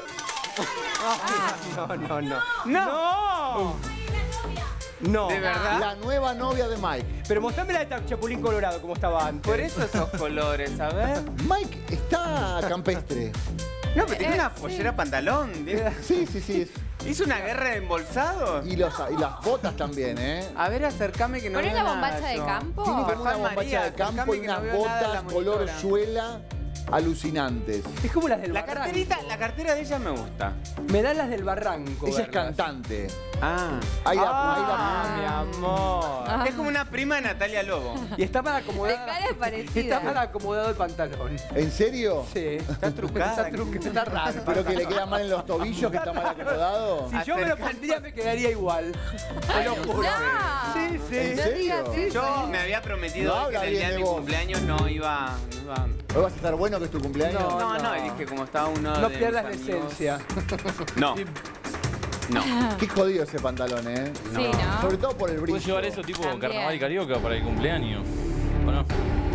No, no, no. ¡No! No. ¿De verdad? La nueva novia de Mike. Pero mostrame la de Chapulín Colorado como estaba antes. Por eso esos colores, a ver. Mike está campestre. No, pero tiene Eh, una sí. pollera pantalón. tiene- Sí, sí, sí. ¿Hizo una guerra de embolsados? Y, los, y las botas también, ¿eh? A ver, acercame que no ¿Poné veo la nada bombacha de yo. campo? Tiene Por como una favor, bombacha María, de campo acercame y que no unas veo nada de la botas color monitora. suela alucinantes. Es como las del La barranco. carterita, la cartera de ella me gusta. Me dan las del barranco. Ella es verlas. cantante. Ah. Ahí la, Ah, ahí la- mi amor. Ah. Es como una prima de Natalia Lobo. Y está mal De acomodada. cara es parecida. Está mal acomodado el pantalón. ¿En serio? Sí. Está trucada. Está trucada. Está raro. ¿Pero que le queda mal en los tobillos, que está mal acomodado? Si yo me lo Acercate. pondría me quedaría igual. Te lo juro. No. Sí, sí. ¿En No serio? digas eso. Yo me había prometido No hoy habla que en el bien día de de mi vos. cumpleaños no iba, no iba. ¿Hoy vas a estar bueno que es tu cumpleaños? No, no, y dije como estaba uno No de pierdas la mis amigos. esencia. No. No. Qué jodido ese pantalón, ¿eh? Sí, ¿no? Sobre todo por el brillo. Puedes llevar eso tipo También. carnaval carioca para el cumpleaños. ¿O no?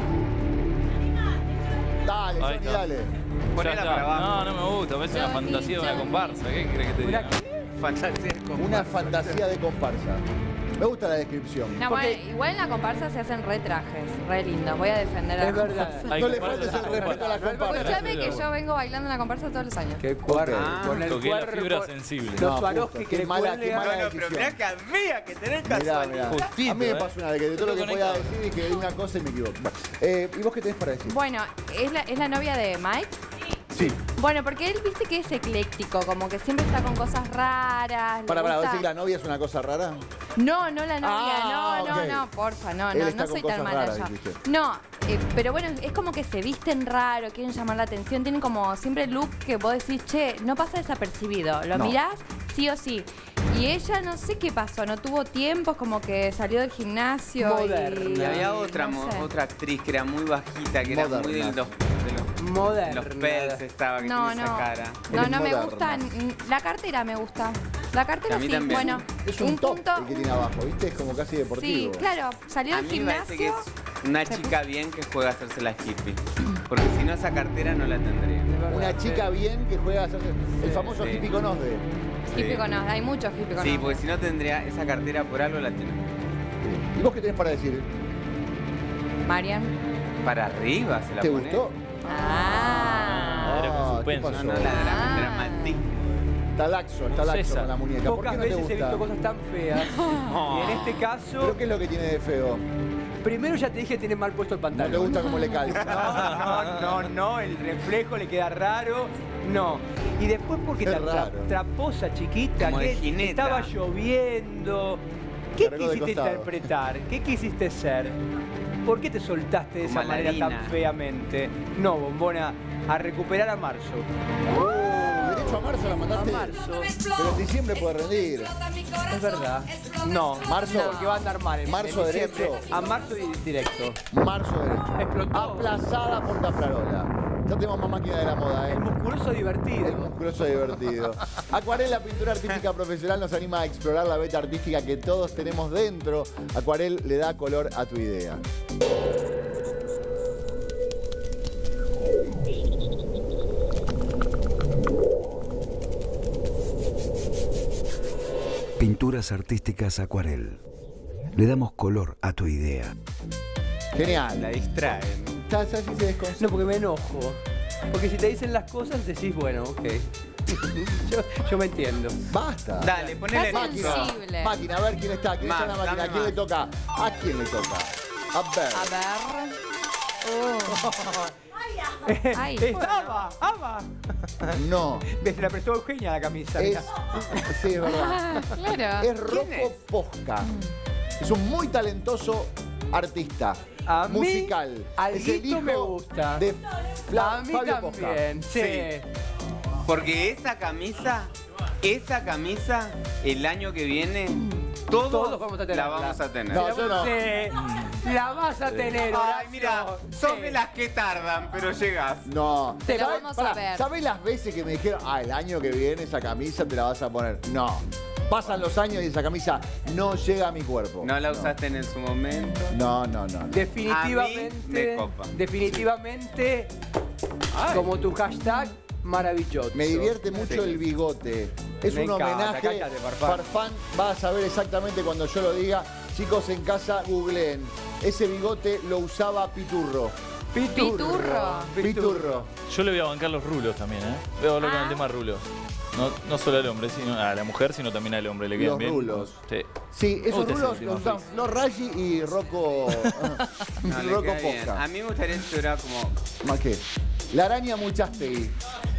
Dale, Ahí Johnny, está. dale. Ya Ponela está. para abajo. No, no me gusta. Parece una Johnny, fantasía de una Johnny. comparsa. ¿Qué crees que te diga? Fantasía como- Una fantasía de comparsa. Me gusta la descripción. No, Porque- bueno, igual en la comparsa se hacen re trajes, re lindos. Voy a defender a la Es verdad. comparsa. Hay No le comparsas, faltes el hay respeto a la comparsas. comparsa. Escuchame que yo vengo bailando en la comparsa todos los años. Qué cuerpo. Ah, con el Toqué la cuerpo. fibra sensible. Los No, Swarovski justo, que qué le mala- cuelgan. qué mala No, no, pero mirá que había que tener Mirá, casualidad. mirá. Justito, A mí me ¿eh? pasa una vez que de todo lo que Estoy voy a conectado. decir y que de una cosa y me equivoco. Bueno, eh, ¿y vos qué tenés para decir? Bueno, ¿es la, ¿es la novia de Mike? Sí. Bueno, porque él, viste que es ecléctico, como que siempre está con cosas raras. le Para, para, gusta- ¿decir que la novia es una cosa rara? No, no la novia, Ah, no, no, ok. no, porfa, no, Él no, está no con soy tan cosas mala raras, yo. dijiste. No, eh, pero bueno, es como que se visten raro, quieren llamar la atención, tienen como siempre el look que vos decís, che, no pasa desapercibido, lo No. mirás sí o sí. Y ella no sé qué pasó, no tuvo tiempo, es como que salió del gimnasio. Moderna. Y, Y había y otra, no mo- sé. otra actriz que era muy bajita, que era muy de Moderna. los, de los, Moderna. de los pels, estaba, que No, tiene esa no, cara. no, Eres no me moderna. gusta. mm, La cartera me gusta. La cartera A mí sí, también. bueno, Es un, top punto. el que tiene abajo, ¿viste? Es como casi Sí, deportivo. claro, salió A del mí me parece que gimnasio. es una se chica bien que juega a hacerse la hippie. Porque si no, esa cartera no la tendría. Una chica bien que juega a hacerse el famoso sí. hippie con osde. Hippie con os, hay muchos hippie con Sí, os. porque si no tendría esa cartera por algo la tiene. ¿Y vos qué tenés para decir? Marian. Para arriba se la ¿Te pone. gustó? Ah. Era con Ah, suspenso. ¿qué No, pasó? no, la Ah. dra- dramática. Está laxo, está laxo César. con la muñeca. ¿Por qué Pocas no te veces he gusta? visto cosas tan feas. Y en este ¿Pero caso, qué es lo que tiene de feo? primero ya te dije tiene mal puesto el No pantalón. te gusta cómo le calza. No, no, no, no, el reflejo le queda raro. No. Y después porque Es tan tra- raro. traposa, chiquita, Como de que jineta. estaba lloviendo. ¿Qué Cargó de quisiste costado. interpretar? ¿Qué quisiste ser? ¿Por qué te soltaste de Como esa manera Aladina. tan feamente? No, bombona, a recuperar a marzo. Oh, derecho a marzo la A mandaste. marzo. Pero en diciembre puede rendir. Es verdad. No, Marzo. no, porque va a andar mal. en- Marzo en diciembre. derecho. A marzo y directo. Marzo derecho. Explotó. Aplazada por Caprarola. Ya tenemos más máquina de la moda, ¿eh? El musculoso divertido. El musculoso divertido. Acuarel, la pintura artística profesional, nos anima a explorar la beta artística que todos tenemos dentro. Acuarel le da color a tu idea. Pinturas artísticas Acuarel. Le damos color a tu idea. Genial. La distraen. Ya, ya sí se desconcentra. No, porque me enojo. Porque si te dicen las cosas, decís, bueno, ok. yo, yo me entiendo. Basta. Dale, ponele Está nitro. sensible. Máquina, a ver quién está. ¿Quién Más, está en la máquina? ¿A dame quién le más. toca? ¿A quién le toca? A ver. A ver. Uh. Ay. Es Ava, Ava. No. Me la prestó Eugenia la camisa. Es, mirá. sí, es verdad. Ah, claro. Es Rocco Posca. Es un muy talentoso artista. A mí, musical. Es el alguito hijo me gusta. de Fla- A mí Fabio Posca. también, sí. Sí. Porque esa camisa, esa camisa, el año que viene, todos, Todos vamos a tenerla. la vamos a tener. No, yo no. Sí, la vas a tener, Ay, Horacio. mira, sos Sí. de las que tardan, pero llegas. No. Te lo ¿Sabés- vamos a pará, ver. ¿Sabés las veces que me dijeron, ah, el año que viene esa camisa te la vas a poner? No. Pasan los años y esa camisa no llega a mi cuerpo. No la usaste en su momento. No, no, no. no. Definitivamente, A mí me copa. definitivamente, como tu hashtag, maravilloso. Me divierte mucho Sí. el bigote. Es Me un encanta, homenaje. cállate, Farfán. Farfán va a saber exactamente cuando yo lo diga. Chicos en casa, googleen. Ese bigote lo usaba Piturro. Piturro. Piturro. Yo le voy a bancar los rulos también, ¿eh? Voy a hablar con Ah. el tema rulos. No, no solo al hombre, sino a la mujer, sino también al hombre. Le quedan Los bien. rulos. Sí. Sí, esos Usted es rulos el los último usan Flor Raggi y Rocco, No, le Rocco queda bien. Posca. A mí me gustaría que era como. ¿Más qué? La araña Muchastegui.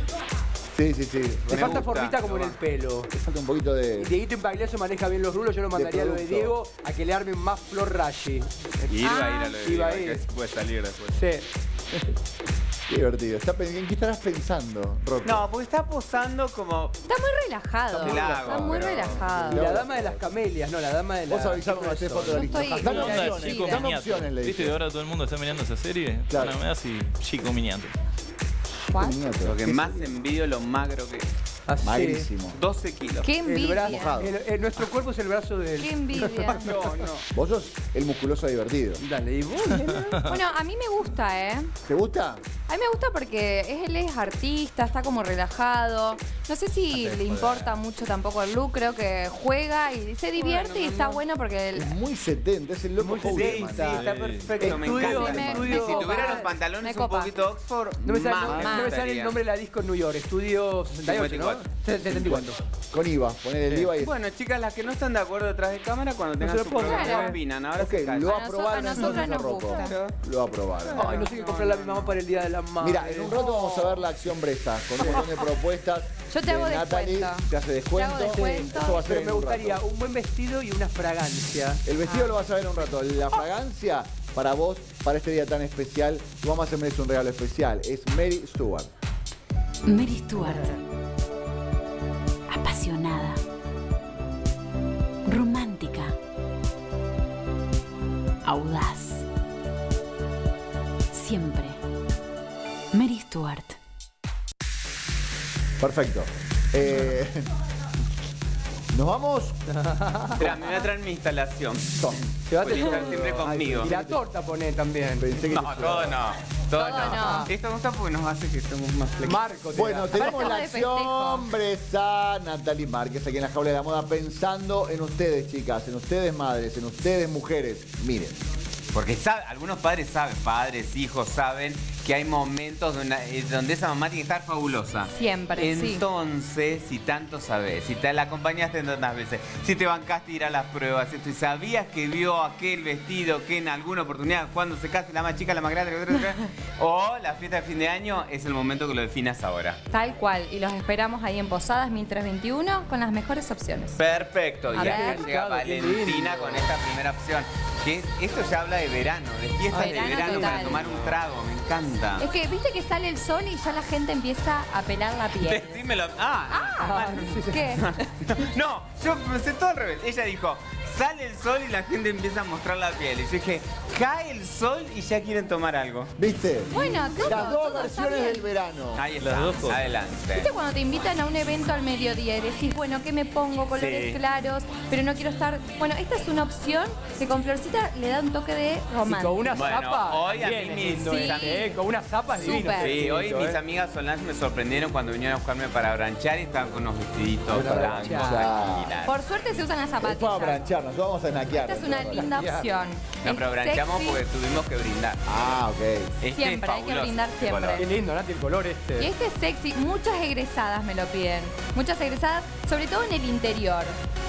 Sí, sí, sí. Le Me falta gusta, formita como lo en el va. pelo. Le falta un poquito de... Y Dieguito Impagliazo maneja bien los rulos, yo lo mandaría a lo de producto. Diego a que le armen más Flor Rashi. Y iba a ir a lo de iba a Diego, ir. que puede salir después. Sí. Qué divertido. Está pen- ¿En qué estarás pensando, Rocco? No, porque está posando como. Está muy relajado. Está muy Está lago, muy pero- relajado. La dama de las camelias, no, la dama de las... Vos avisá cuando estés foto de la lista. No estoy- Dame no, opciones, sí, Chico sí. dame Miniato. opciones, le ¿Viste que dije. ahora todo el mundo está mirando esa serie? Claro. Bueno, me das y Chico Miniato. ¿Cuál? Lo que ¿Qué más sería? envidio lo magro que es. Así. Magrísimo. doce kilos. Qué El brazo, envidia. el- el- nuestro cuerpo es el brazo del... Qué envidia. No, no. Vos sos el musculoso divertido. Dale, y vos, nena? Bueno, a mí me gusta, ¿eh? ¿Te gusta? A mí me gusta porque es- él es artista, está como relajado. No sé si le importa mucho tampoco el look, creo que juega y se divierte Bueno, y mi está amor. bueno porque él... Es muy setenta, es el loco Muy Sí, Houseman. sí, está Sí. perfecto, me Estudio- encanta. me- estudio- me Y si copa. tuviera los Me pantalones un copa. poquito Oxford, No me, sale, más no, me no me sale el gustaría. nombre de la disco en New York, Estudio sesenta y ocho, ¿no? setenta y cuatro. Con I V A, poner el I V A y... Bueno, chicas, las que no están de acuerdo detrás de cámara, cuando tengan se lo su pongan. programa, Claro. ¿qué opinan? Ahora Ok, se callan. lo A nosotros- aprobaron a nosotras entonces, nos Rocco. gusta. Lo aprobaron. Ay, no sé qué comprarle a mi mamá para el Día de la Madre. Mira, en un rato vamos a ver la acción Bresa con un montón de propuestas. Yo te de hago Natalie, descuento. te hace descuento. Te hago descuento. Eso va a ser Pero en me un gustaría rato. un buen vestido y una fragancia. El vestido lo vas a ver en un rato. La fragancia para vos, para este día tan especial, tu mamá se merece un regalo especial. Es Mary Stewart. Mary Stewart. Apasionada. Romántica. Audaz. Siempre. Mary Stewart. Perfecto. Eh, Nos vamos. Espera, me voy a traer mi instalación. Llévate Puede estar todo. siempre conmigo. Y la torta poné también. Pensé que No, todo no. Todo, Todo no. no. Esto me gusta porque nos hace que estemos más flexibles. Marco, te Bueno, da. tenemos la de festejo. acción Bresa, Natalie Márquez aquí en la Jaula de la Moda, pensando en ustedes, chicas, en ustedes, madres, en ustedes, mujeres. Miren, Porque sabe, algunos padres saben, padres, hijos saben que hay momentos donde, eh, donde esa mamá tiene que estar fabulosa. Siempre, sí. Entonces, si tanto sabes, si te la acompañaste tantas veces, si te bancaste ir a las pruebas, si sabías que vio aquel vestido que en alguna oportunidad, cuando se case la más chica, la más grande, o la fiesta de fin de año, es el momento que lo definas ahora. Tal cual. Y los esperamos ahí en Posadas mil trescientos veintiuno con las mejores opciones. Perfecto. A Y acá ver. llega Qué Valentina lindo. con esta primera opción. Que esto ya habla de verano, de fiestas Verano de verano total. para tomar un trago. Me encanta. Es que viste que sale el sol y ya la gente empieza a pelar la piel. Decímelo. Ah, Ah, ¿qué? no, yo pensé todo al revés. Ella dijo, sale el sol y la gente empieza a mostrar la piel. Y yo dije, cae el sol y ya quieren tomar algo. ¿viste? Bueno, todo, Las dos todo está versiones bien. del verano. Ahí Las está, dos cosas. adelante. ¿Viste cuando te invitan a un evento al mediodía y decís, bueno, ¿qué me pongo? Colores Sí. claros, pero no quiero estar... Bueno, esta es una opción que con Florcita le da un toque de Y romántico. con una Bueno, zapa. hoy a bien mí es lindo mis- este, ¿eh? Con unas zapas Súper. divinas. Sí, hoy mis ¿eh? amigas Solange me sorprendieron cuando vinieron a buscarme para branchar y estaban con unos vestiditos Para blancos. branchar. tranquilas. Por suerte se usan las Es para zapatillas. branchar, nosotros vamos a naquear. Esta es una linda opción. No, Es pero branchamos sexy. porque tuvimos que brindar. Ah, ok. Este Siempre, es hay que fabuloso, brindar este siempre. color. Qué lindo, Nati, el color Y este. este es sexy. Muchas egresadas me lo piden. Muchas egresadas, sobre todo en el interior.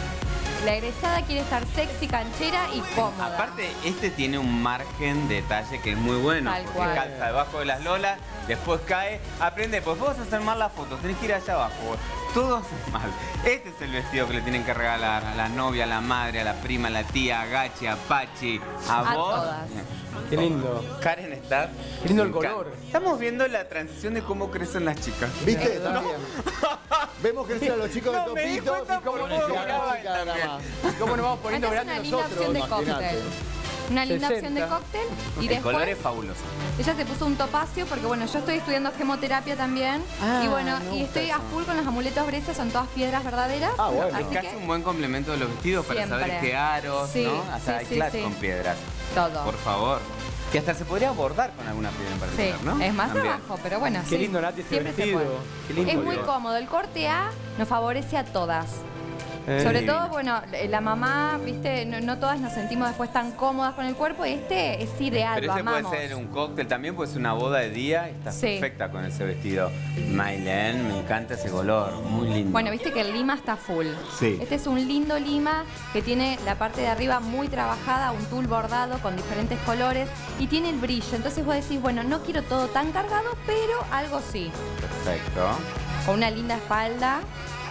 La egresada quiere estar sexy, canchera y cómoda. Aparte, este tiene un margen de detalle que es muy bueno. Tal porque cual. calza debajo de las lolas, después cae, aprende, pues vos vas a hacer mal las fotos, tenés que ir allá abajo. vos. Todo haces mal. Este es el vestido que le tienen que regalar a la novia, a la madre, a la prima, a la tía, a Gachi, a Pachi, a, A vos. todas. Qué lindo. Karen está. Qué lindo el me encanta. color. Estamos viendo la transición de cómo crecen las chicas. ¿Viste? También. Vemos crecer a los chicos No, de me di Topito cuenta y cómo por nos vos, llegan miraba las chicas de también. la más. ¿Cómo nos vamos poniendo Esta es grandes una linda opción nosotros? de Imagínate. cóctel. Una linda opción de sesenta. cóctel. Y El color es después fabuloso. ella se puso un topacio porque bueno, yo estoy estudiando gemoterapia también. Ah, y bueno, me y gusta estoy a eso. full con los amuletos Bresa, son todas piedras verdaderas. Ah, bueno. Así Es casi que un buen complemento de los vestidos para Siempre. saber qué aros, Sí, ¿no? Hasta sí, hay sí, clases sí. con piedras. todo. Por favor. Que hasta se podría abordar con alguna piedra en Sí, particular, ¿no? es más También. trabajo, pero bueno, Qué sí. lindo, Nati, este Siempre se vestido. puede. Qué lindo. Es muy Dios. cómodo. El corte A nos favorece a todas. Eh, Sobre divino. todo, bueno, la mamá, viste, no, no todas nos sentimos después tan cómodas con el cuerpo. Este es ideal, Pero lo ese puede amamos. ser un cóctel, también puede ser una boda de día. Está Sí. perfecta con ese vestido. Mailen, me encanta ese color, muy lindo. Bueno, viste que el lima está full. Sí. Este es un lindo lima que tiene la parte de arriba muy trabajada, un tul bordado con diferentes colores y tiene el brillo. Entonces vos decís, bueno, no quiero todo tan cargado, pero algo sí. Perfecto. Con una linda espalda.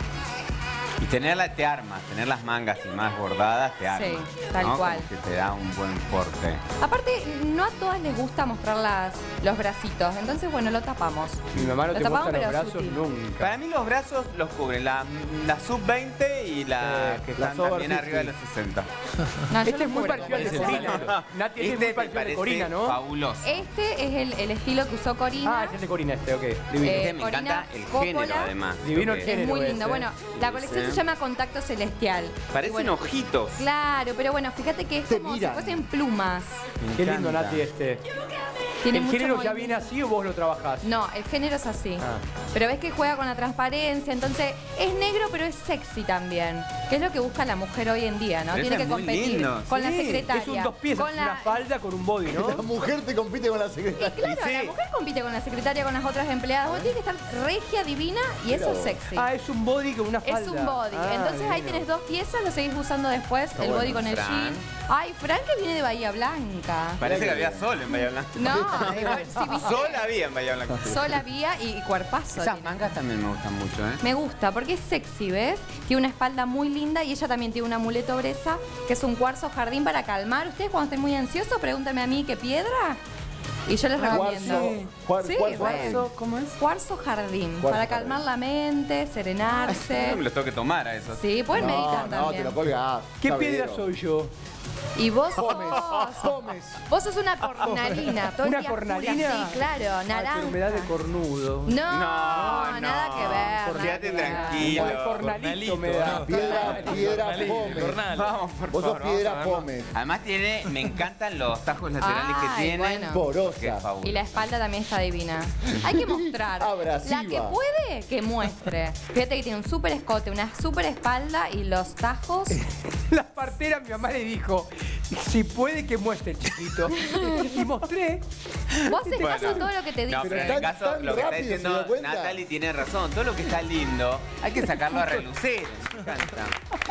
Y tenerla te arma, tener las mangas y más bordadas te arma. Sí, tal ¿no? cual. Como que te da un buen porte. Aparte, no a todas les gusta mostrar las, los bracitos. Entonces, bueno, lo tapamos. Mi mamá no Lo te tapamos, muestra los pero brazos sutil. nunca. Para mí los brazos los cubren la, la sub veinte y la Eh, que la están over también cincuenta. arriba de los sesenta. No, yo Este lo es muy cubro. parecido al de Corina. Nati, este es Este muy me parecido al de parece Corina, ¿no? fabuloso. Este es el, el estilo que usó Corina. Ah, es el de Corina este, ok. Divino. Eh, Este me Corina encanta el Coppola. género además. Divino Lo que- el género. Es muy ese. lindo. Bueno, la colección Sí. se llama Contacto Celestial. Parecen Y bueno, ojitos. Claro, pero bueno, fíjate que es Te como miran. si fuesen plumas. Me Qué lindo, encanta. Nati, este. Tiene ¿El mucho género ya movimiento. viene así o vos lo trabajás? No, el género es así. Ah. Pero ves que juega con la transparencia, entonces es negro pero es sexy también. Que es lo que busca la mujer hoy en día, ¿no? Pero Tiene eso que es muy competir lindo. con la Sí, secretaria. Es un dos piezas, con es la... una falda con un body, ¿no? La mujer te compite con la Y secretaria. claro, Sí. la mujer compite con la secretaria, con las otras empleadas. Vos tienes que estar regia, divina y eso es sexy. Ah, es un body con una falda. Es un body. Ah, Entonces ahí divino. tenés dos piezas, lo seguís usando después, el bueno. body con el Fran. jean. Ay, Fran que viene de Bahía Blanca. Parece que había sol en Bahía Blanca. No, igual, sí, viste. Sol había en Bahía Blanca. Sol había y, y cuerpazo. Esas tiene. mangas también me gustan mucho, ¿eh? Me gusta porque es sexy, ¿ves? Tiene una espalda muy linda y ella también tiene un amuleto bresa, que es un cuarzo jardín para calmar. Ustedes cuando estén muy ansiosos, pregúntenme a mí qué piedra. Y yo les recomiendo. Cuarzo, Sí, cuarzo, bueno. ¿Cómo es? Cuarzo jardín, Cuarzo para jardín. calmar la mente, serenarse. No me los tengo que tomar a esos. Sí, pueden No, meditar no, también. te lo colgás. ¿Qué sabedero. piedra soy yo? Y vos Comes, sos, comes. vos sos una cornalina. todo el ¿Una día full cornalina? así, claro, Ah, naranja. pero me da de cornudo. No, No, nada no. que ver. Por- nada quédate que ver. tranquilo. Como el cornalito me da. Piedra, piedra, Cornalito, pomes. cornal. Vamos, por Vos sos favor, vamos piedra a verlo. pomes. Además tiene, me encantan los tajos laterales Ay, que tiene. bueno. Porosa. Qué fabuloso. Y la espalda también está divina. Hay que mostrar. Abrasiva. La que puede, que muestre. Fíjate que tiene un súper escote, una súper espalda y los tajos. La partera, mi mamá le dijo, si puede que muestre, chiquito. Y mostré. Vos haces Bueno. caso a todo lo que te digo. No, pero en tan- el caso, tan lo que está rápido, ¿se diciendo dio cuenta? Natalie tiene razón. Todo lo que está lindo hay que sacarlo a relucir. Me encanta.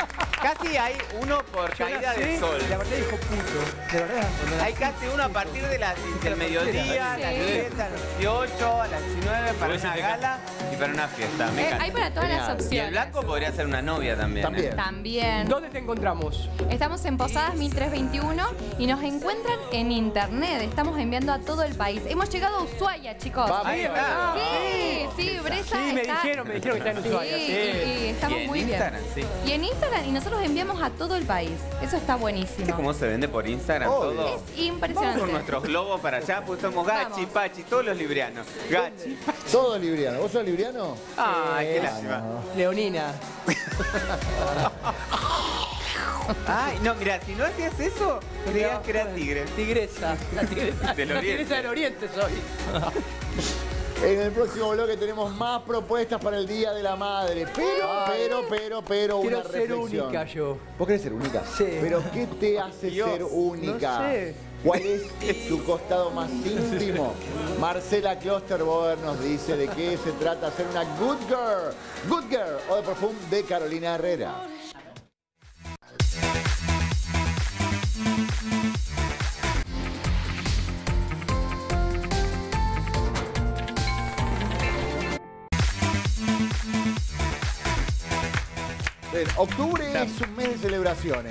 Casi hay uno por Yo caída la sé, de sol. La verdad dijo puto. De verdad. Hay casi uno a partir de las, del mediodía, a las Sí. diez, a las dieciocho, a las diecinueve, para Puede una ser que- gala y para una fiesta. Me Eh, encanta. hay para todas las Genial. opciones. Y el blanco podría ser una novia también. ¿eh? También. También. ¿Dónde te encontramos? Estamos en Posadas mil trescientos veintiuno y nos encuentran en internet. Estamos enviando a todo el país. Hemos llegado a Ushuaia, chicos. Vamos. Ahí está. Sí, sí, Bresa Sí, me está- dijeron, me dijeron que está en Sí, Ushuaia. y, Sí. y estamos Y en muy Instagram, bien. sí. Y en Instagram, y nosotros enviamos a todo el país. Eso está ¿Viste buenísimo. cómo se vende por Instagram Obvio. todo? Es Vamos impresionante. con nuestros globos para allá, pues somos Gachi, Vamos. Pachi, todos los librianos. Gachi, Pachi. Todo libriano. ¿Vos sos libriano? Ay, qué Eh, lástima. Leonina. Ay, no, mira, si no hacías eso, creías que era tigre. Tigresa. La tigresa. Del La oriente. tigresa del oriente soy. En el próximo bloque tenemos más propuestas para el Día de la Madre. Pero, pero, pero, pero, Quiero una ser reflexión. única yo. ¿Vos querés ser única? Sí. ¿Pero qué te hace Dios, ser única? no sé. ¿Cuál es tu costado más íntimo? Marcela Klosterboer nos dice de qué se trata ser una good girl. Good girl o de perfume de Carolina Herrera. Bien, octubre es un mes de celebraciones.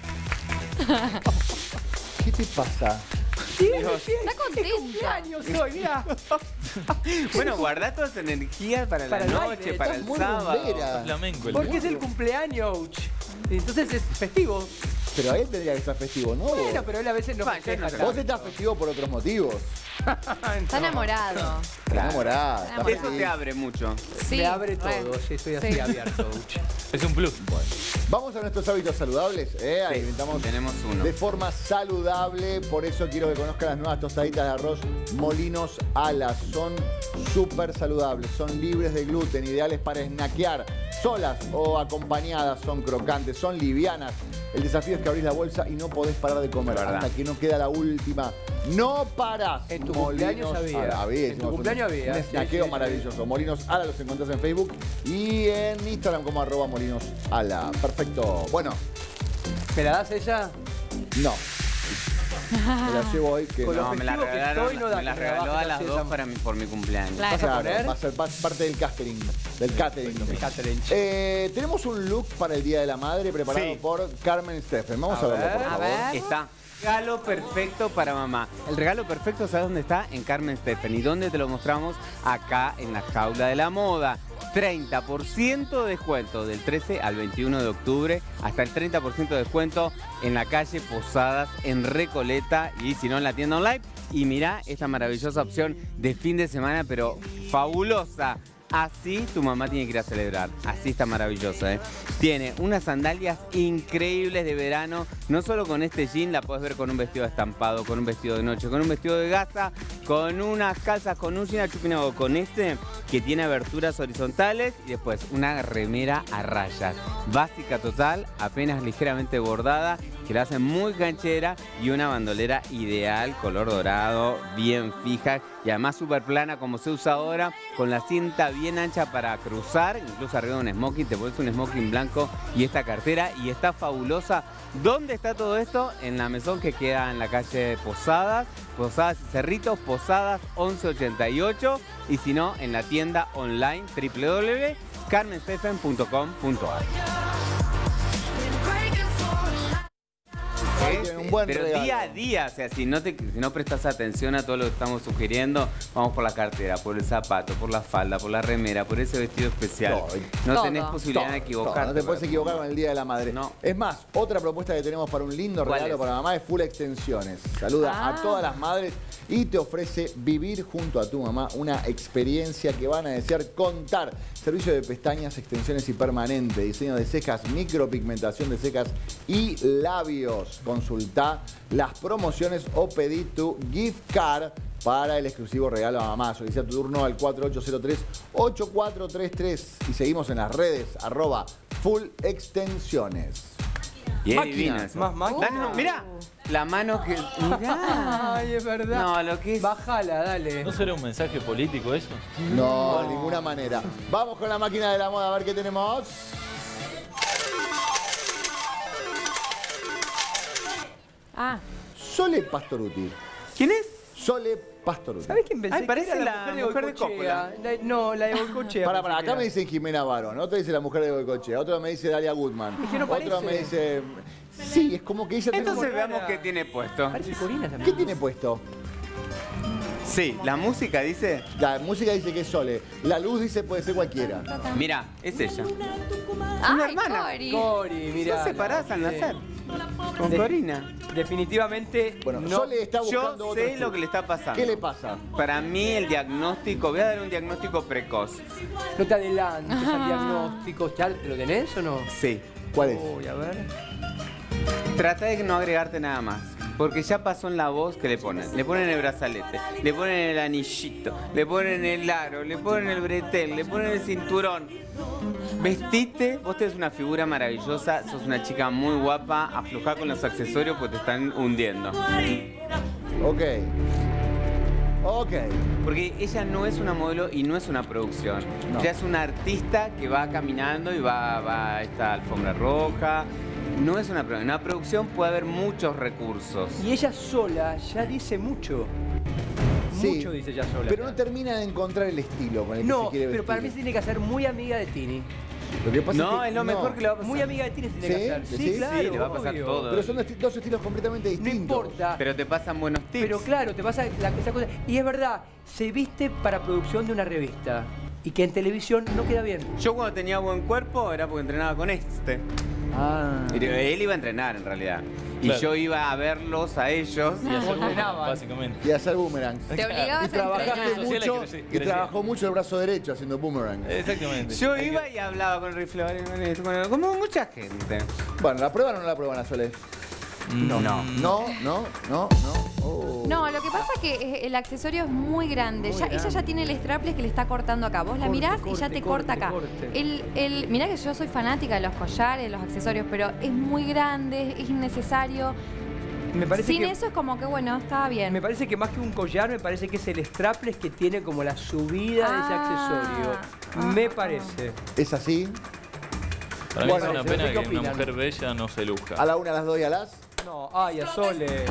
¿Qué te pasa? Está contenta. Cumpleaños soy, mira. Bueno, guardá toda esa energía para, Para la el noche, baile, para estás el muy sábado. bombera. Flamenco el Porque es el cumpleaños. Entonces es festivo. Pero a él tendría que estar festivo, ¿no? Bueno, pero él a veces no Bueno, festeja yo no sé. tanto. Vos estás festivo por otros motivos. Está enamorado. Estás enamorada. estás Eso feliz. te abre mucho. Sí, Me abre re. todo, sí, estoy así Sí. abierto. Es un plus. Vamos a nuestros hábitos saludables. ¿eh? Sí, Alimentamos tenemos uno. de forma saludable. Por eso quiero que conozcan las nuevas tostaditas de arroz Molinos Alas. Son súper saludables, son libres de gluten, ideales para snackear. Solas o acompañadas, son crocantes, son livianas. El desafío es que abrís la bolsa y no podés parar de comer. Verdad. Hasta que no queda la última. No parás. En tu Molinos cumpleaños había. Alas. Había, En tu hicimos cumpleaños un- había. Un Sí, snackeo sí, sí. maravilloso. Molinos Ala los encontrás en Facebook y en Instagram como arroba Molinos Ala. Perfecto. Bueno, ¿Me la das ella? no. Me la llevo hoy que Con no. lo No, me la festivo que regalaron, estoy, no da me la que regaló rebajes a las así dos esa- para mi, por mi cumpleaños. Claro. ¿Vas a Claro, poner? va a ser pa- parte del catering. Del catering. El catering. Eh, tenemos un look para el Día de la Madre preparado Sí. por Carmen Steffen. Vamos a, A verlo, ver. por A favor. ver. Está. Regalo perfecto para mamá. El regalo perfecto, ¿sabes dónde está? En Carmen Steffen. ¿Y dónde te lo mostramos? Acá en la jaula de la moda. treinta por ciento de descuento del trece al veintiuno de octubre. Hasta el treinta por ciento de descuento en la calle Posadas, en Recoleta. Y si no, en la tienda online. Y mirá esta maravillosa opción de fin de semana, pero fabulosa. así tu mamá tiene que ir a celebrar. Así está maravilloso, ¿eh? Tiene unas sandalias increíbles de verano. No solo con este jean, la podés ver con un vestido estampado, con un vestido de noche, con un vestido de gasa, con unas calzas, con un jean achupinado, con este que tiene aberturas horizontales y después una remera a rayas. Básica total, apenas ligeramente bordada, que la hace muy canchera y una bandolera ideal, color dorado, bien fija y además súper plana como se usa ahora, con la cinta bien ancha para cruzar, incluso arriba de un smoking, te pones un smoking blanco y esta cartera y está fabulosa. ¿Dónde está todo esto? En la mesón que queda en la calle Posadas, Posadas y Cerritos, Posadas once ochenta y ocho y si no, en la tienda online doble u doble u doble u punto carmen steffen punto com punto a r. Ay, un buen Pero regalo. día a día, o sea, si no, te, si no prestas atención a todo lo que estamos sugiriendo, vamos por la cartera, por el zapato, por la falda, por la remera, por ese vestido especial. Todo. No Todo. tenés posibilidad Todo, de todo. equivocarte. No te puedes equivocar con el Día de la Madre. No. Es más, otra propuesta que tenemos para un lindo ¿Cuál regalo es? para mamá es Full Extensiones. Saluda Ah. a todas las madres y te ofrece vivir junto a tu mamá una experiencia que van a desear contar. Servicio de pestañas, extensiones y permanente, diseño de cejas, micropigmentación de cejas y labios. Consulta las promociones o pedí tu gift card para el exclusivo regalo a mamá. Solicita tu turno al cuatro ocho cero tres, ocho cuatro tres tres y seguimos en las redes arroba full extensiones. Y es Máquina. divino eso. Más máquina. Dale, no, mirá, la mano que... Mirá. Ay, es verdad. No, lo que es... Bájala, dale. ¿No será un mensaje político eso? No, de ninguna manera. Vamos con la máquina de la moda a ver qué tenemos. Ah, Sole Pastoruti. ¿Quién es? Sole Pastoruti. ¿Sabés quién pensé? Ay, parece que era la mujer de Goicoechea. La- no, la de Goicoechea. Para, pensé para, que acá era. me dicen Jimena Barón, otro dice la mujer de Goicoechea, otro me dice Dalia Goodman, Es que no otro parece. me dice... Sí, es como que ella... tiene Entonces como- veamos qué tiene puesto. Parece Corina también. ¿Qué tiene puesto? Sí, la música dice... La música dice que es Sole, la luz dice puede ser cualquiera. Mira, es ella. ay, hermana. Cori. Cori, mira. Son separadas al nacer. Con De- Corina. Definitivamente. Bueno, no. Sole está buscando Yo otro sé estudio. lo que le está pasando. ¿Qué le pasa? Para mí el diagnóstico, voy a dar un diagnóstico precoz. No te adelantes al diagnóstico. ¿Ya lo tenés o no? Sí. ¿Cuál es? Uy, a ver. Trata de no agregarte nada más. Porque ya pasó en la voz que le ponen. Le ponen el brazalete, le ponen el anillito, le ponen el aro, le ponen el bretel, le ponen el cinturón. Vestite, vos tenés una figura maravillosa, sos una chica muy guapa, aflojá con los accesorios porque te están hundiendo. Ok. Ok. Porque ella no es una modelo y no es una producción. No. Ella es una artista que va caminando y va, va a esta alfombra roja. No es una producción. En una producción puede haber muchos recursos. Y ella sola ya dice mucho. Sí, Mucho dice ella sola. pero no termina de encontrar el estilo con el que No, se quiere pero vestir. para mí se tiene que hacer muy amiga de Tini. Lo que pasa No, que es lo mejor que le va a pasar. Muy amiga de Tini se tiene ¿Sí? que hacer. Sí, ¿Sí? claro. Sí, le va a pasar obvio. todo. Pero son esti- dos estilos completamente No distintos. importa. Pero te pasan buenos tips. Pero claro, te pasa la, esa cosa. Y es verdad, se viste para producción de una revista. Y que en televisión no queda bien. Yo cuando tenía buen cuerpo era porque entrenaba con este. Ah. Y él iba a entrenar en realidad. Y Claro. yo iba a verlos a ellos. Y hacer uno, Entrenaban. básicamente. Y hacer boomerangs. Te obligabas Y a trabajaste entrenar. Sociales mucho, creci- y crecían. trabajó mucho el brazo derecho haciendo boomerangs. Exactamente. Yo Hay que- iba y hablaba con el rifle, con- como mucha gente. Bueno, ¿la prueban o no la prueban a Sole? No, no. No, no, no, no. Oh. No, lo que pasa es que eh, el accesorio es muy grande. Muy Ya- grande. Ella ya tiene el strapless que le está cortando acá. Vos la Corte, mirás y ya corte, te corte, corta acá. corte. El, el, mirá que yo soy fanática de los collares, los accesorios, pero es muy grande, es innecesario. Me parece Sin que, eso es como que, bueno, estaba bien. me parece que más que un collar, me parece que es el strapless que tiene como la subida de ese Ah, accesorio. Me ah, parece. ¿Es así? Para mí Bueno, es una ¿qué pena que opinan? una mujer bella no se luzca. A la una, a las dos y a las. No, ay, a Sole.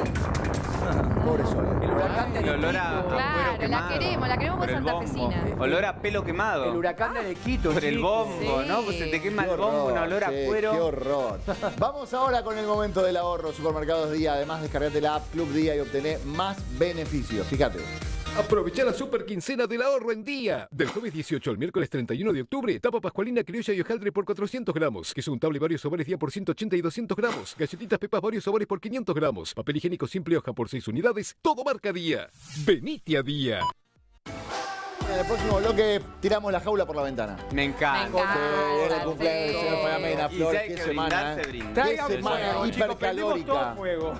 Pobre Sole. El huracán de El olor a Arequito. Claro, cuero la quemado. queremos, la queremos Por el santafesina. bombo. Olor a pelo quemado. El huracán de Arequito. Por el chico. bombo, Sí. ¿no? Pues se te quema Qué el bombo, un horror, olor a che, cuero. Qué horror. Vamos ahora con el momento del ahorro. Supermercados Día. Además, descargate la app Club Día y obtené más beneficios. Fíjate. Aprovecha la super quincena del ahorro en Día. Del jueves dieciocho al miércoles treinta y uno de octubre, tapa pascualina criolla y hojaldre por cuatrocientos gramos. Queso untable varios sabores día por ciento ochenta y doscientos gramos. Galletitas pepas varios sabores por quinientos gramos. Papel higiénico simple hoja por seis unidades. Todo marca Día. Venite a Día. Bueno, en el próximo bloque tiramos la jaula por la ventana. Me encanta. Me encanta. Sí, era el cumpleaños del señor sí. Fabián Y Flor. si hay Qué que semana, brindar, ¿eh? se brinda. Qué Traigan semana fuego, chicos, prendimos todo hipercalórica. fuego.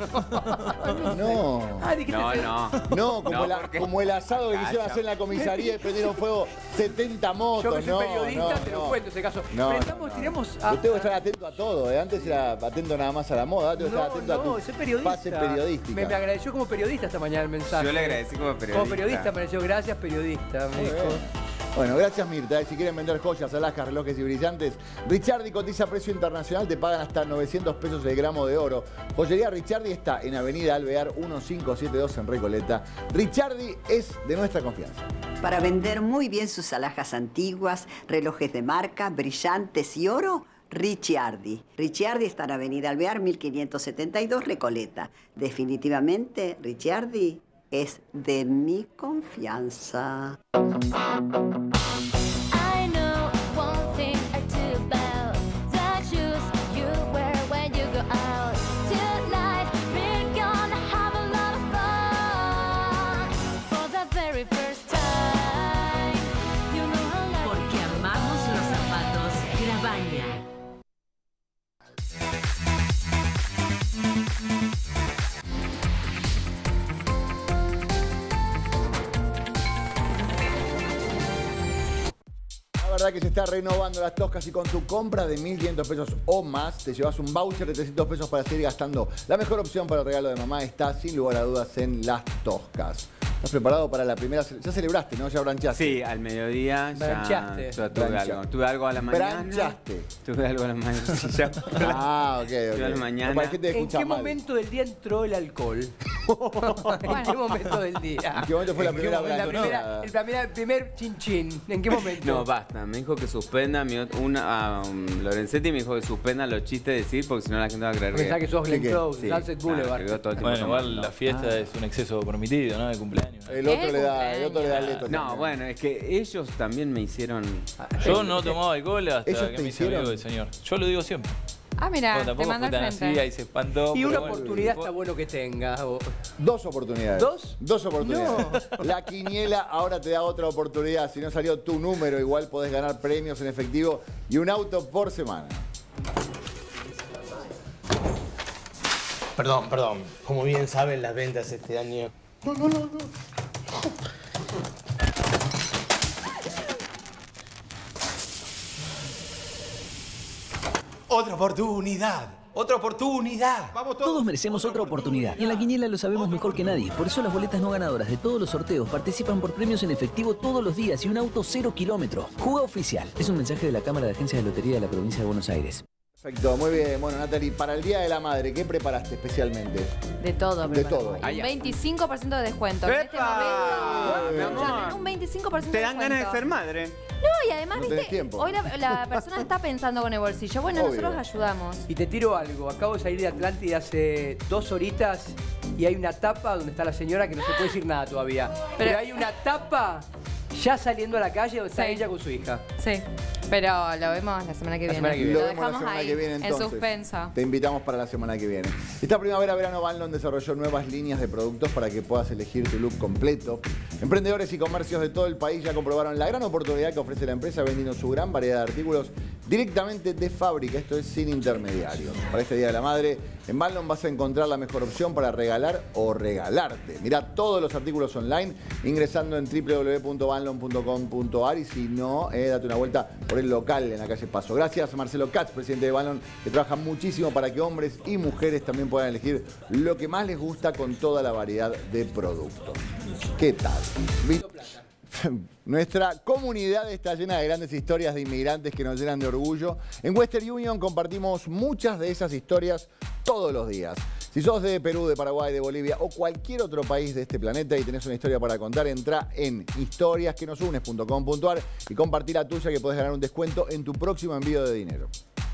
No. Ah, dijiste No, que- no. No, como, No, la- porque- como el asado que quisieron Cacha. hacer en la comisaría y prendieron fuego setenta motos. Yo que soy no, periodista, no, te lo no. cuento ese caso. No, Prendamos, no, no. tiremos Yo a... tengo que estar atento a todo. ¿eh? Antes era atento nada más a la moda, ahora tengo que No, estar atento a no, tu soy periodista. fase periodística. Me, me agradeció como periodista esta mañana el mensaje. Yo le agradecí como periodista. Como periodista me agradeció, gracias periodista, me Muy dijo. bien. Bueno, gracias Mirta. Si quieren vender joyas, alhajas, relojes y brillantes, Richardi cotiza a precio internacional, te pagan hasta novecientos pesos el gramo de oro. Joyería Richardi está en Avenida Alvear mil quinientos setenta y dos en Recoleta. Richardi es de nuestra confianza. Para vender muy bien sus alhajas antiguas, relojes de marca, brillantes y oro, Ricciardi. Ricciardi está en Avenida Alvear mil quinientos setenta y dos, Recoleta. Definitivamente, Ricciardi es de mi confianza. I know one thing or two about the shoes you wear when you go out. Tonight we're gonna have a lot of fun for the very first time. You know I like Porque amamos los zapatos Grabaña. La verdad que se está renovando las toscas y con tu compra de mil quinientos pesos o más te llevas un voucher de trescientos pesos para seguir gastando. La mejor opción para el regalo de mamá está sin lugar a dudas en las toscas. ¿Estás preparado para la primera? ce- Ya celebraste, ¿no? Ya branchaste. Sí, al mediodía ya, Branchaste. ya tuve Brancha. algo. Tuve algo a la mañana. Branchaste. Tuve algo a la mañana. Sí, ya. Ah, ok, ok. Tuve a la mañana. No, para que te ¿En escucha qué mal. momento del día entró el alcohol? ¿En qué momento del día? ¿En qué momento fue la ¿En qué primera momento? La brancha? primera- el, primera- el primer chin chin. ¿En qué momento? No, basta. Me dijo que suspenda. Mi, ot- una, um, Lorenzetti me dijo que suspenda los chistes de decir porque si no la gente va a creer que... Pensá que sos Glenn ¿Qué, qué? Close, Sí, Sunset claro, Boulevard. que veo todo el tiempo Bueno, igual tomando. la fiesta Ah. es un exceso permitido, ¿no? De cumpleaños. El otro ¿Qué le da, el otro le da el leto. No, también. bueno, es que ellos también me hicieron... Yo no tomaba alcohol hasta ¿Ellos que te me hice hicieron? amigo del señor. Yo lo digo siempre. Ah, mira, Bueno, te tampoco mando fue al tan frente. así, ahí se espantó. Y pero una bueno. oportunidad está bueno que tenga. o- Dos oportunidades. ¿Dos? Dos oportunidades. La quiniela ahora te da otra oportunidad. Si no salió tu número, igual podés ganar premios en efectivo y un auto por semana. Perdón, perdón. Como bien saben, las ventas este año... No, no, no, no. Otra oportunidad. Otra oportunidad. Vamos Todos merecemos otra oportunidad. Y en la quiniela lo sabemos mejor que nadie. Por eso las boletas no ganadoras de todos los sorteos participan por premios en efectivo todos los días y un auto cero kilómetros. Juga oficial. Es un mensaje de la Cámara de Agencias de Lotería de la Provincia de Buenos Aires. Perfecto, muy bien. Bueno, Natalie, para el Día de la Madre, ¿qué preparaste especialmente? De todo, De preparamos. todo. Y Ah, un ya. veinticinco por ciento de descuento. En este ¡Epa! momento. Mi Escuchame, amor. un veinticinco por ciento Te de dan descuento. ganas de ser madre. No, y además, No tenés viste, tiempo. hoy la, la persona está pensando con el bolsillo. Bueno, Obvio. nosotros ayudamos. Y te tiro algo. Acabo de salir de Atlántida hace dos horitas y hay una tapa donde está la señora que no se puede decir nada todavía. Pero, Pero- hay una tapa ya saliendo a la calle donde está Sí. ella con su hija. Sí. Pero lo vemos la semana que La viene. semana que viene. Lo Lo vemos la dejamos semana ahí, que viene en entonces. suspenso. Te invitamos para la semana que viene. Esta primavera-verano Vanlon desarrolló nuevas líneas de productos para que puedas elegir tu look completo. Emprendedores y comercios de todo el país ya comprobaron la gran oportunidad que ofrece la empresa vendiendo su gran variedad de artículos directamente de fábrica. Esto es sin intermediarios. Para este Día de la Madre, en Vanlon vas a encontrar la mejor opción para regalar o regalarte. Mirá todos los artículos online ingresando en w w w punto vanlon punto com punto a r y si no, eh, date una vuelta por el local en la calle Paso. Gracias a Marcelo Katz, presidente de Vanlon, que trabaja muchísimo para que hombres y mujeres también puedan elegir lo que más les gusta con toda la variedad de productos. ¿Qué tal? Vi- Nuestra comunidad está llena de grandes historias de inmigrantes que nos llenan de orgullo. En Western Union compartimos muchas de esas historias todos los días. Si sos de Perú, de Paraguay, de Bolivia o cualquier otro país de este planeta y tenés una historia para contar, entra en historias que nos unes punto com punto a r y compartí la tuya que podés ganar un descuento en tu próximo envío de dinero.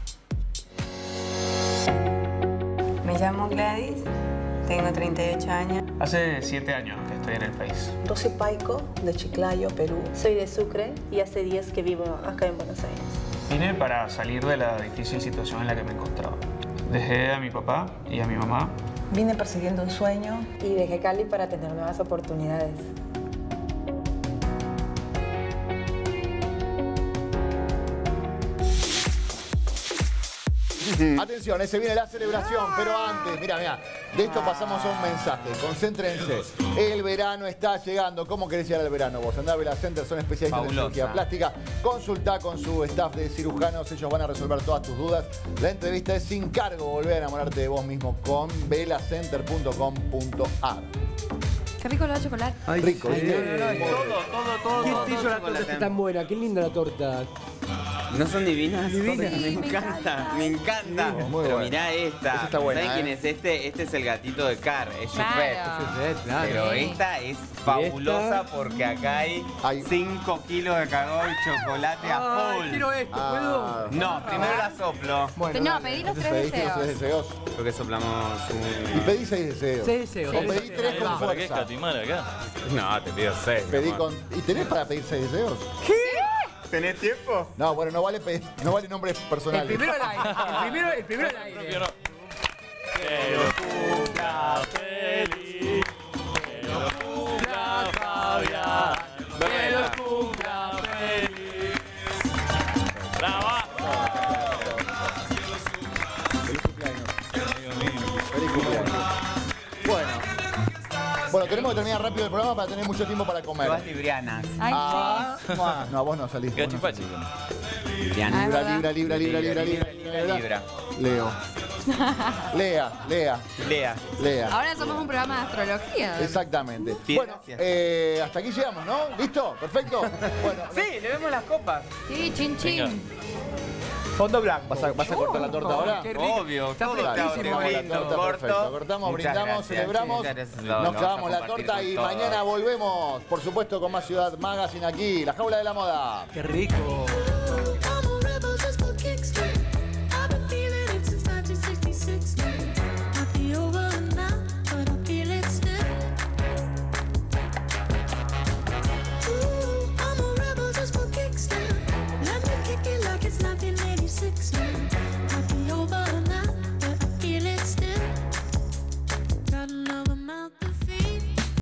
Me llamo Gladys, tengo treinta y ocho años. Hace siete años que estoy en el país. Rosy Paico, de Chiclayo, Perú. Soy de Sucre y hace días que vivo acá en Buenos Aires. Vine para salir de la difícil situación en la que me encontraba. Dejé a mi papá y a mi mamá. Vine persiguiendo un sueño. Y dejé Cali para tener nuevas oportunidades. Atención, ese viene la celebración, pero antes, mira, mira, de esto pasamos a un mensaje. Concéntrense. El verano está llegando. ¿Cómo querés llegar al verano vos? Andá a Vela Center, son especialistas Fabulosa. en cirugía plástica. Consultá con su staff de cirujanos, ellos van a resolver todas tus dudas. La entrevista es sin cargo. Volvé a enamorarte de vos mismo con velacenter punto com punto ar. Qué rico lo de chocolate. Ay, Rico, sí. ¿viste? No, no, no, Todo, todo, todo. ¿Quién todo te hizo la torta chocolate. esta tan buena? Qué linda la torta. ¿No son divinas? Divinas. Me encanta, me encanta. Muy Pero bueno. mirá esta. Esa está buena, ¿Saben ¿eh? quién es este? Este es el gatito de Car, es Chupet. Claro. Claro. Pero esta es fabulosa porque acá hay Hay- cinco kilos de cagón y chocolate a Ay, full. quiero esto, Ah. ¿puedo? No, primero la soplo. Bueno, No, dale. pedí los tres Pediste los tres deseos. deseos. Porque soplamos Y un... pedí seis deseos. Seis deseos. O Sí. pedí tres con ¿Para qué fuerza. escatimar acá? No, te pido seis. Pedí mi amor. con... ¿Y tenés para pedir seis deseos? ¿Tenés tiempo? No, bueno, no vale, pe- no vale nombres El personales. primero al aire. El primero, el primero al aire. Propio no. Que lo cumpla feliz. Que lo cumpla Fabián. Que lo cumpla feliz. ¡Bravo! Feliz cumpleaños. Feliz cumpleaños. Bueno. Bueno, tenemos que terminar rápido el programa para tener mucho tiempo para comer. Todas librianas. Ay, Ah, mua. No, vos no salís. vos no Gachipachi. salís. Librianas. Libra, libra, libra, libra, libra, libra, libra, libra. Leo. Lea, Lea, Lea. Lea. Ahora somos un programa de astrología. Exactamente. Bien, Bueno, gracias. eh, hasta aquí llegamos, ¿no? ¿Listo? ¿Perfecto? Bueno, Sí, le vemos las copas. Sí, chin chin. Fondo blanco. ¿vas a, vas a cortar la torta ahora? Qué rico. Obvio, Está todo Dale, está fresquísimo, cortamos la lindo, torta, corto. perfecto. Cortamos, Muchas brindamos, gracias, celebramos, muchas gracias. Lo- nos lo vamos a clavamos la compartir torta con y todos. mañana volvemos, por supuesto, con más Ciudad Magazine aquí, la jaula de la moda. Qué rico.